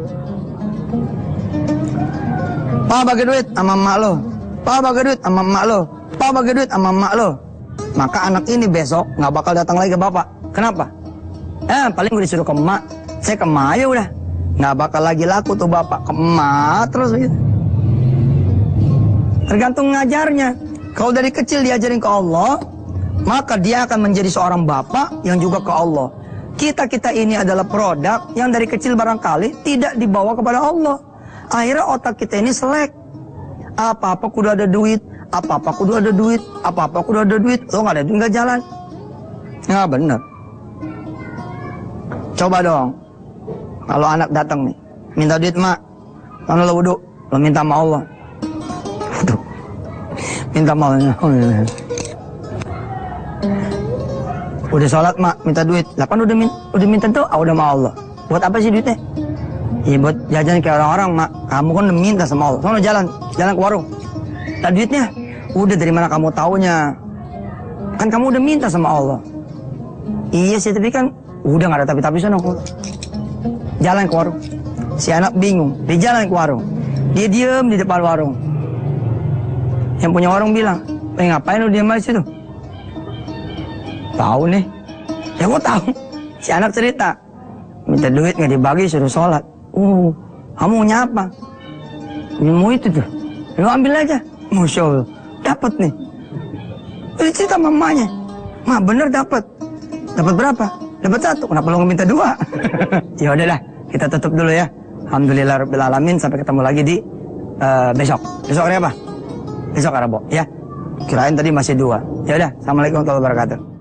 Pa, bagi duit sama emak lo. Pa, bagi duit sama emak lo. Pa, bagi duit sama emak lo. Maka anak ini besok nggak bakal datang lagi ke bapak. Kenapa? Paling gue disuruh ke emak. Saya ke emak aja udah. Nggak bakal lagi laku tuh bapak. Ke emak terus gitu. Tergantung ngajarnya. Kalau dari kecil diajarin ke Allah, maka dia akan menjadi seorang bapak yang juga ke Allah. Kita ini adalah produk yang dari kecil barangkali tidak dibawa kepada Allah. Akhirnya otak kita ini selek. Apa-apa kudu ada duit, apa-apa kudu ada duit, apa-apa kudu ada duit. Lo nggak ada duit nggak jalan. Nggak bener. Coba dong, kalau anak datang nih, minta duit mak, mana lo wudhu, lo minta sama Allah. Wudhu, minta sama Allah. Udah sholat mak, minta duit. Lah kan udah minta tuh, udah sama Allah. Buat apa sih duitnya? Ya buat jajan kayak orang-orang mak. Kamu kan udah minta sama Allah. Soalnya jalan ke warung. Lah duitnya, udah dari mana kamu taunya? Kan kamu udah minta sama Allah. Iya sih, tapi kan udah nggak ada tapi-tapi sana. Jalan ke warung. Si anak bingung, dia jalan ke warung. Dia diem di depan warung. Yang punya warung bilang, ngapain lu diem aja situ? Tahu nih. Ya gua tahu. Si anak cerita, minta duit nggak dibagi, suruh sholat. Kamu punya apa? Mau itu tuh. Lu ambil aja. Masya Allah. Dapat nih. Dia cerita mamanya. Ma bener dapat. Dapat berapa? Dapat 1. Kenapa lu minta 2? Ya udahlah, kita tutup dulu ya. Alhamdulillah rabbil alamin, sampai ketemu lagi di besok. Besok hari apa? Besok Rabu ya. Kirain tadi masih 2. Ya udah, assalamualaikum warahmatullahi wabarakatuh.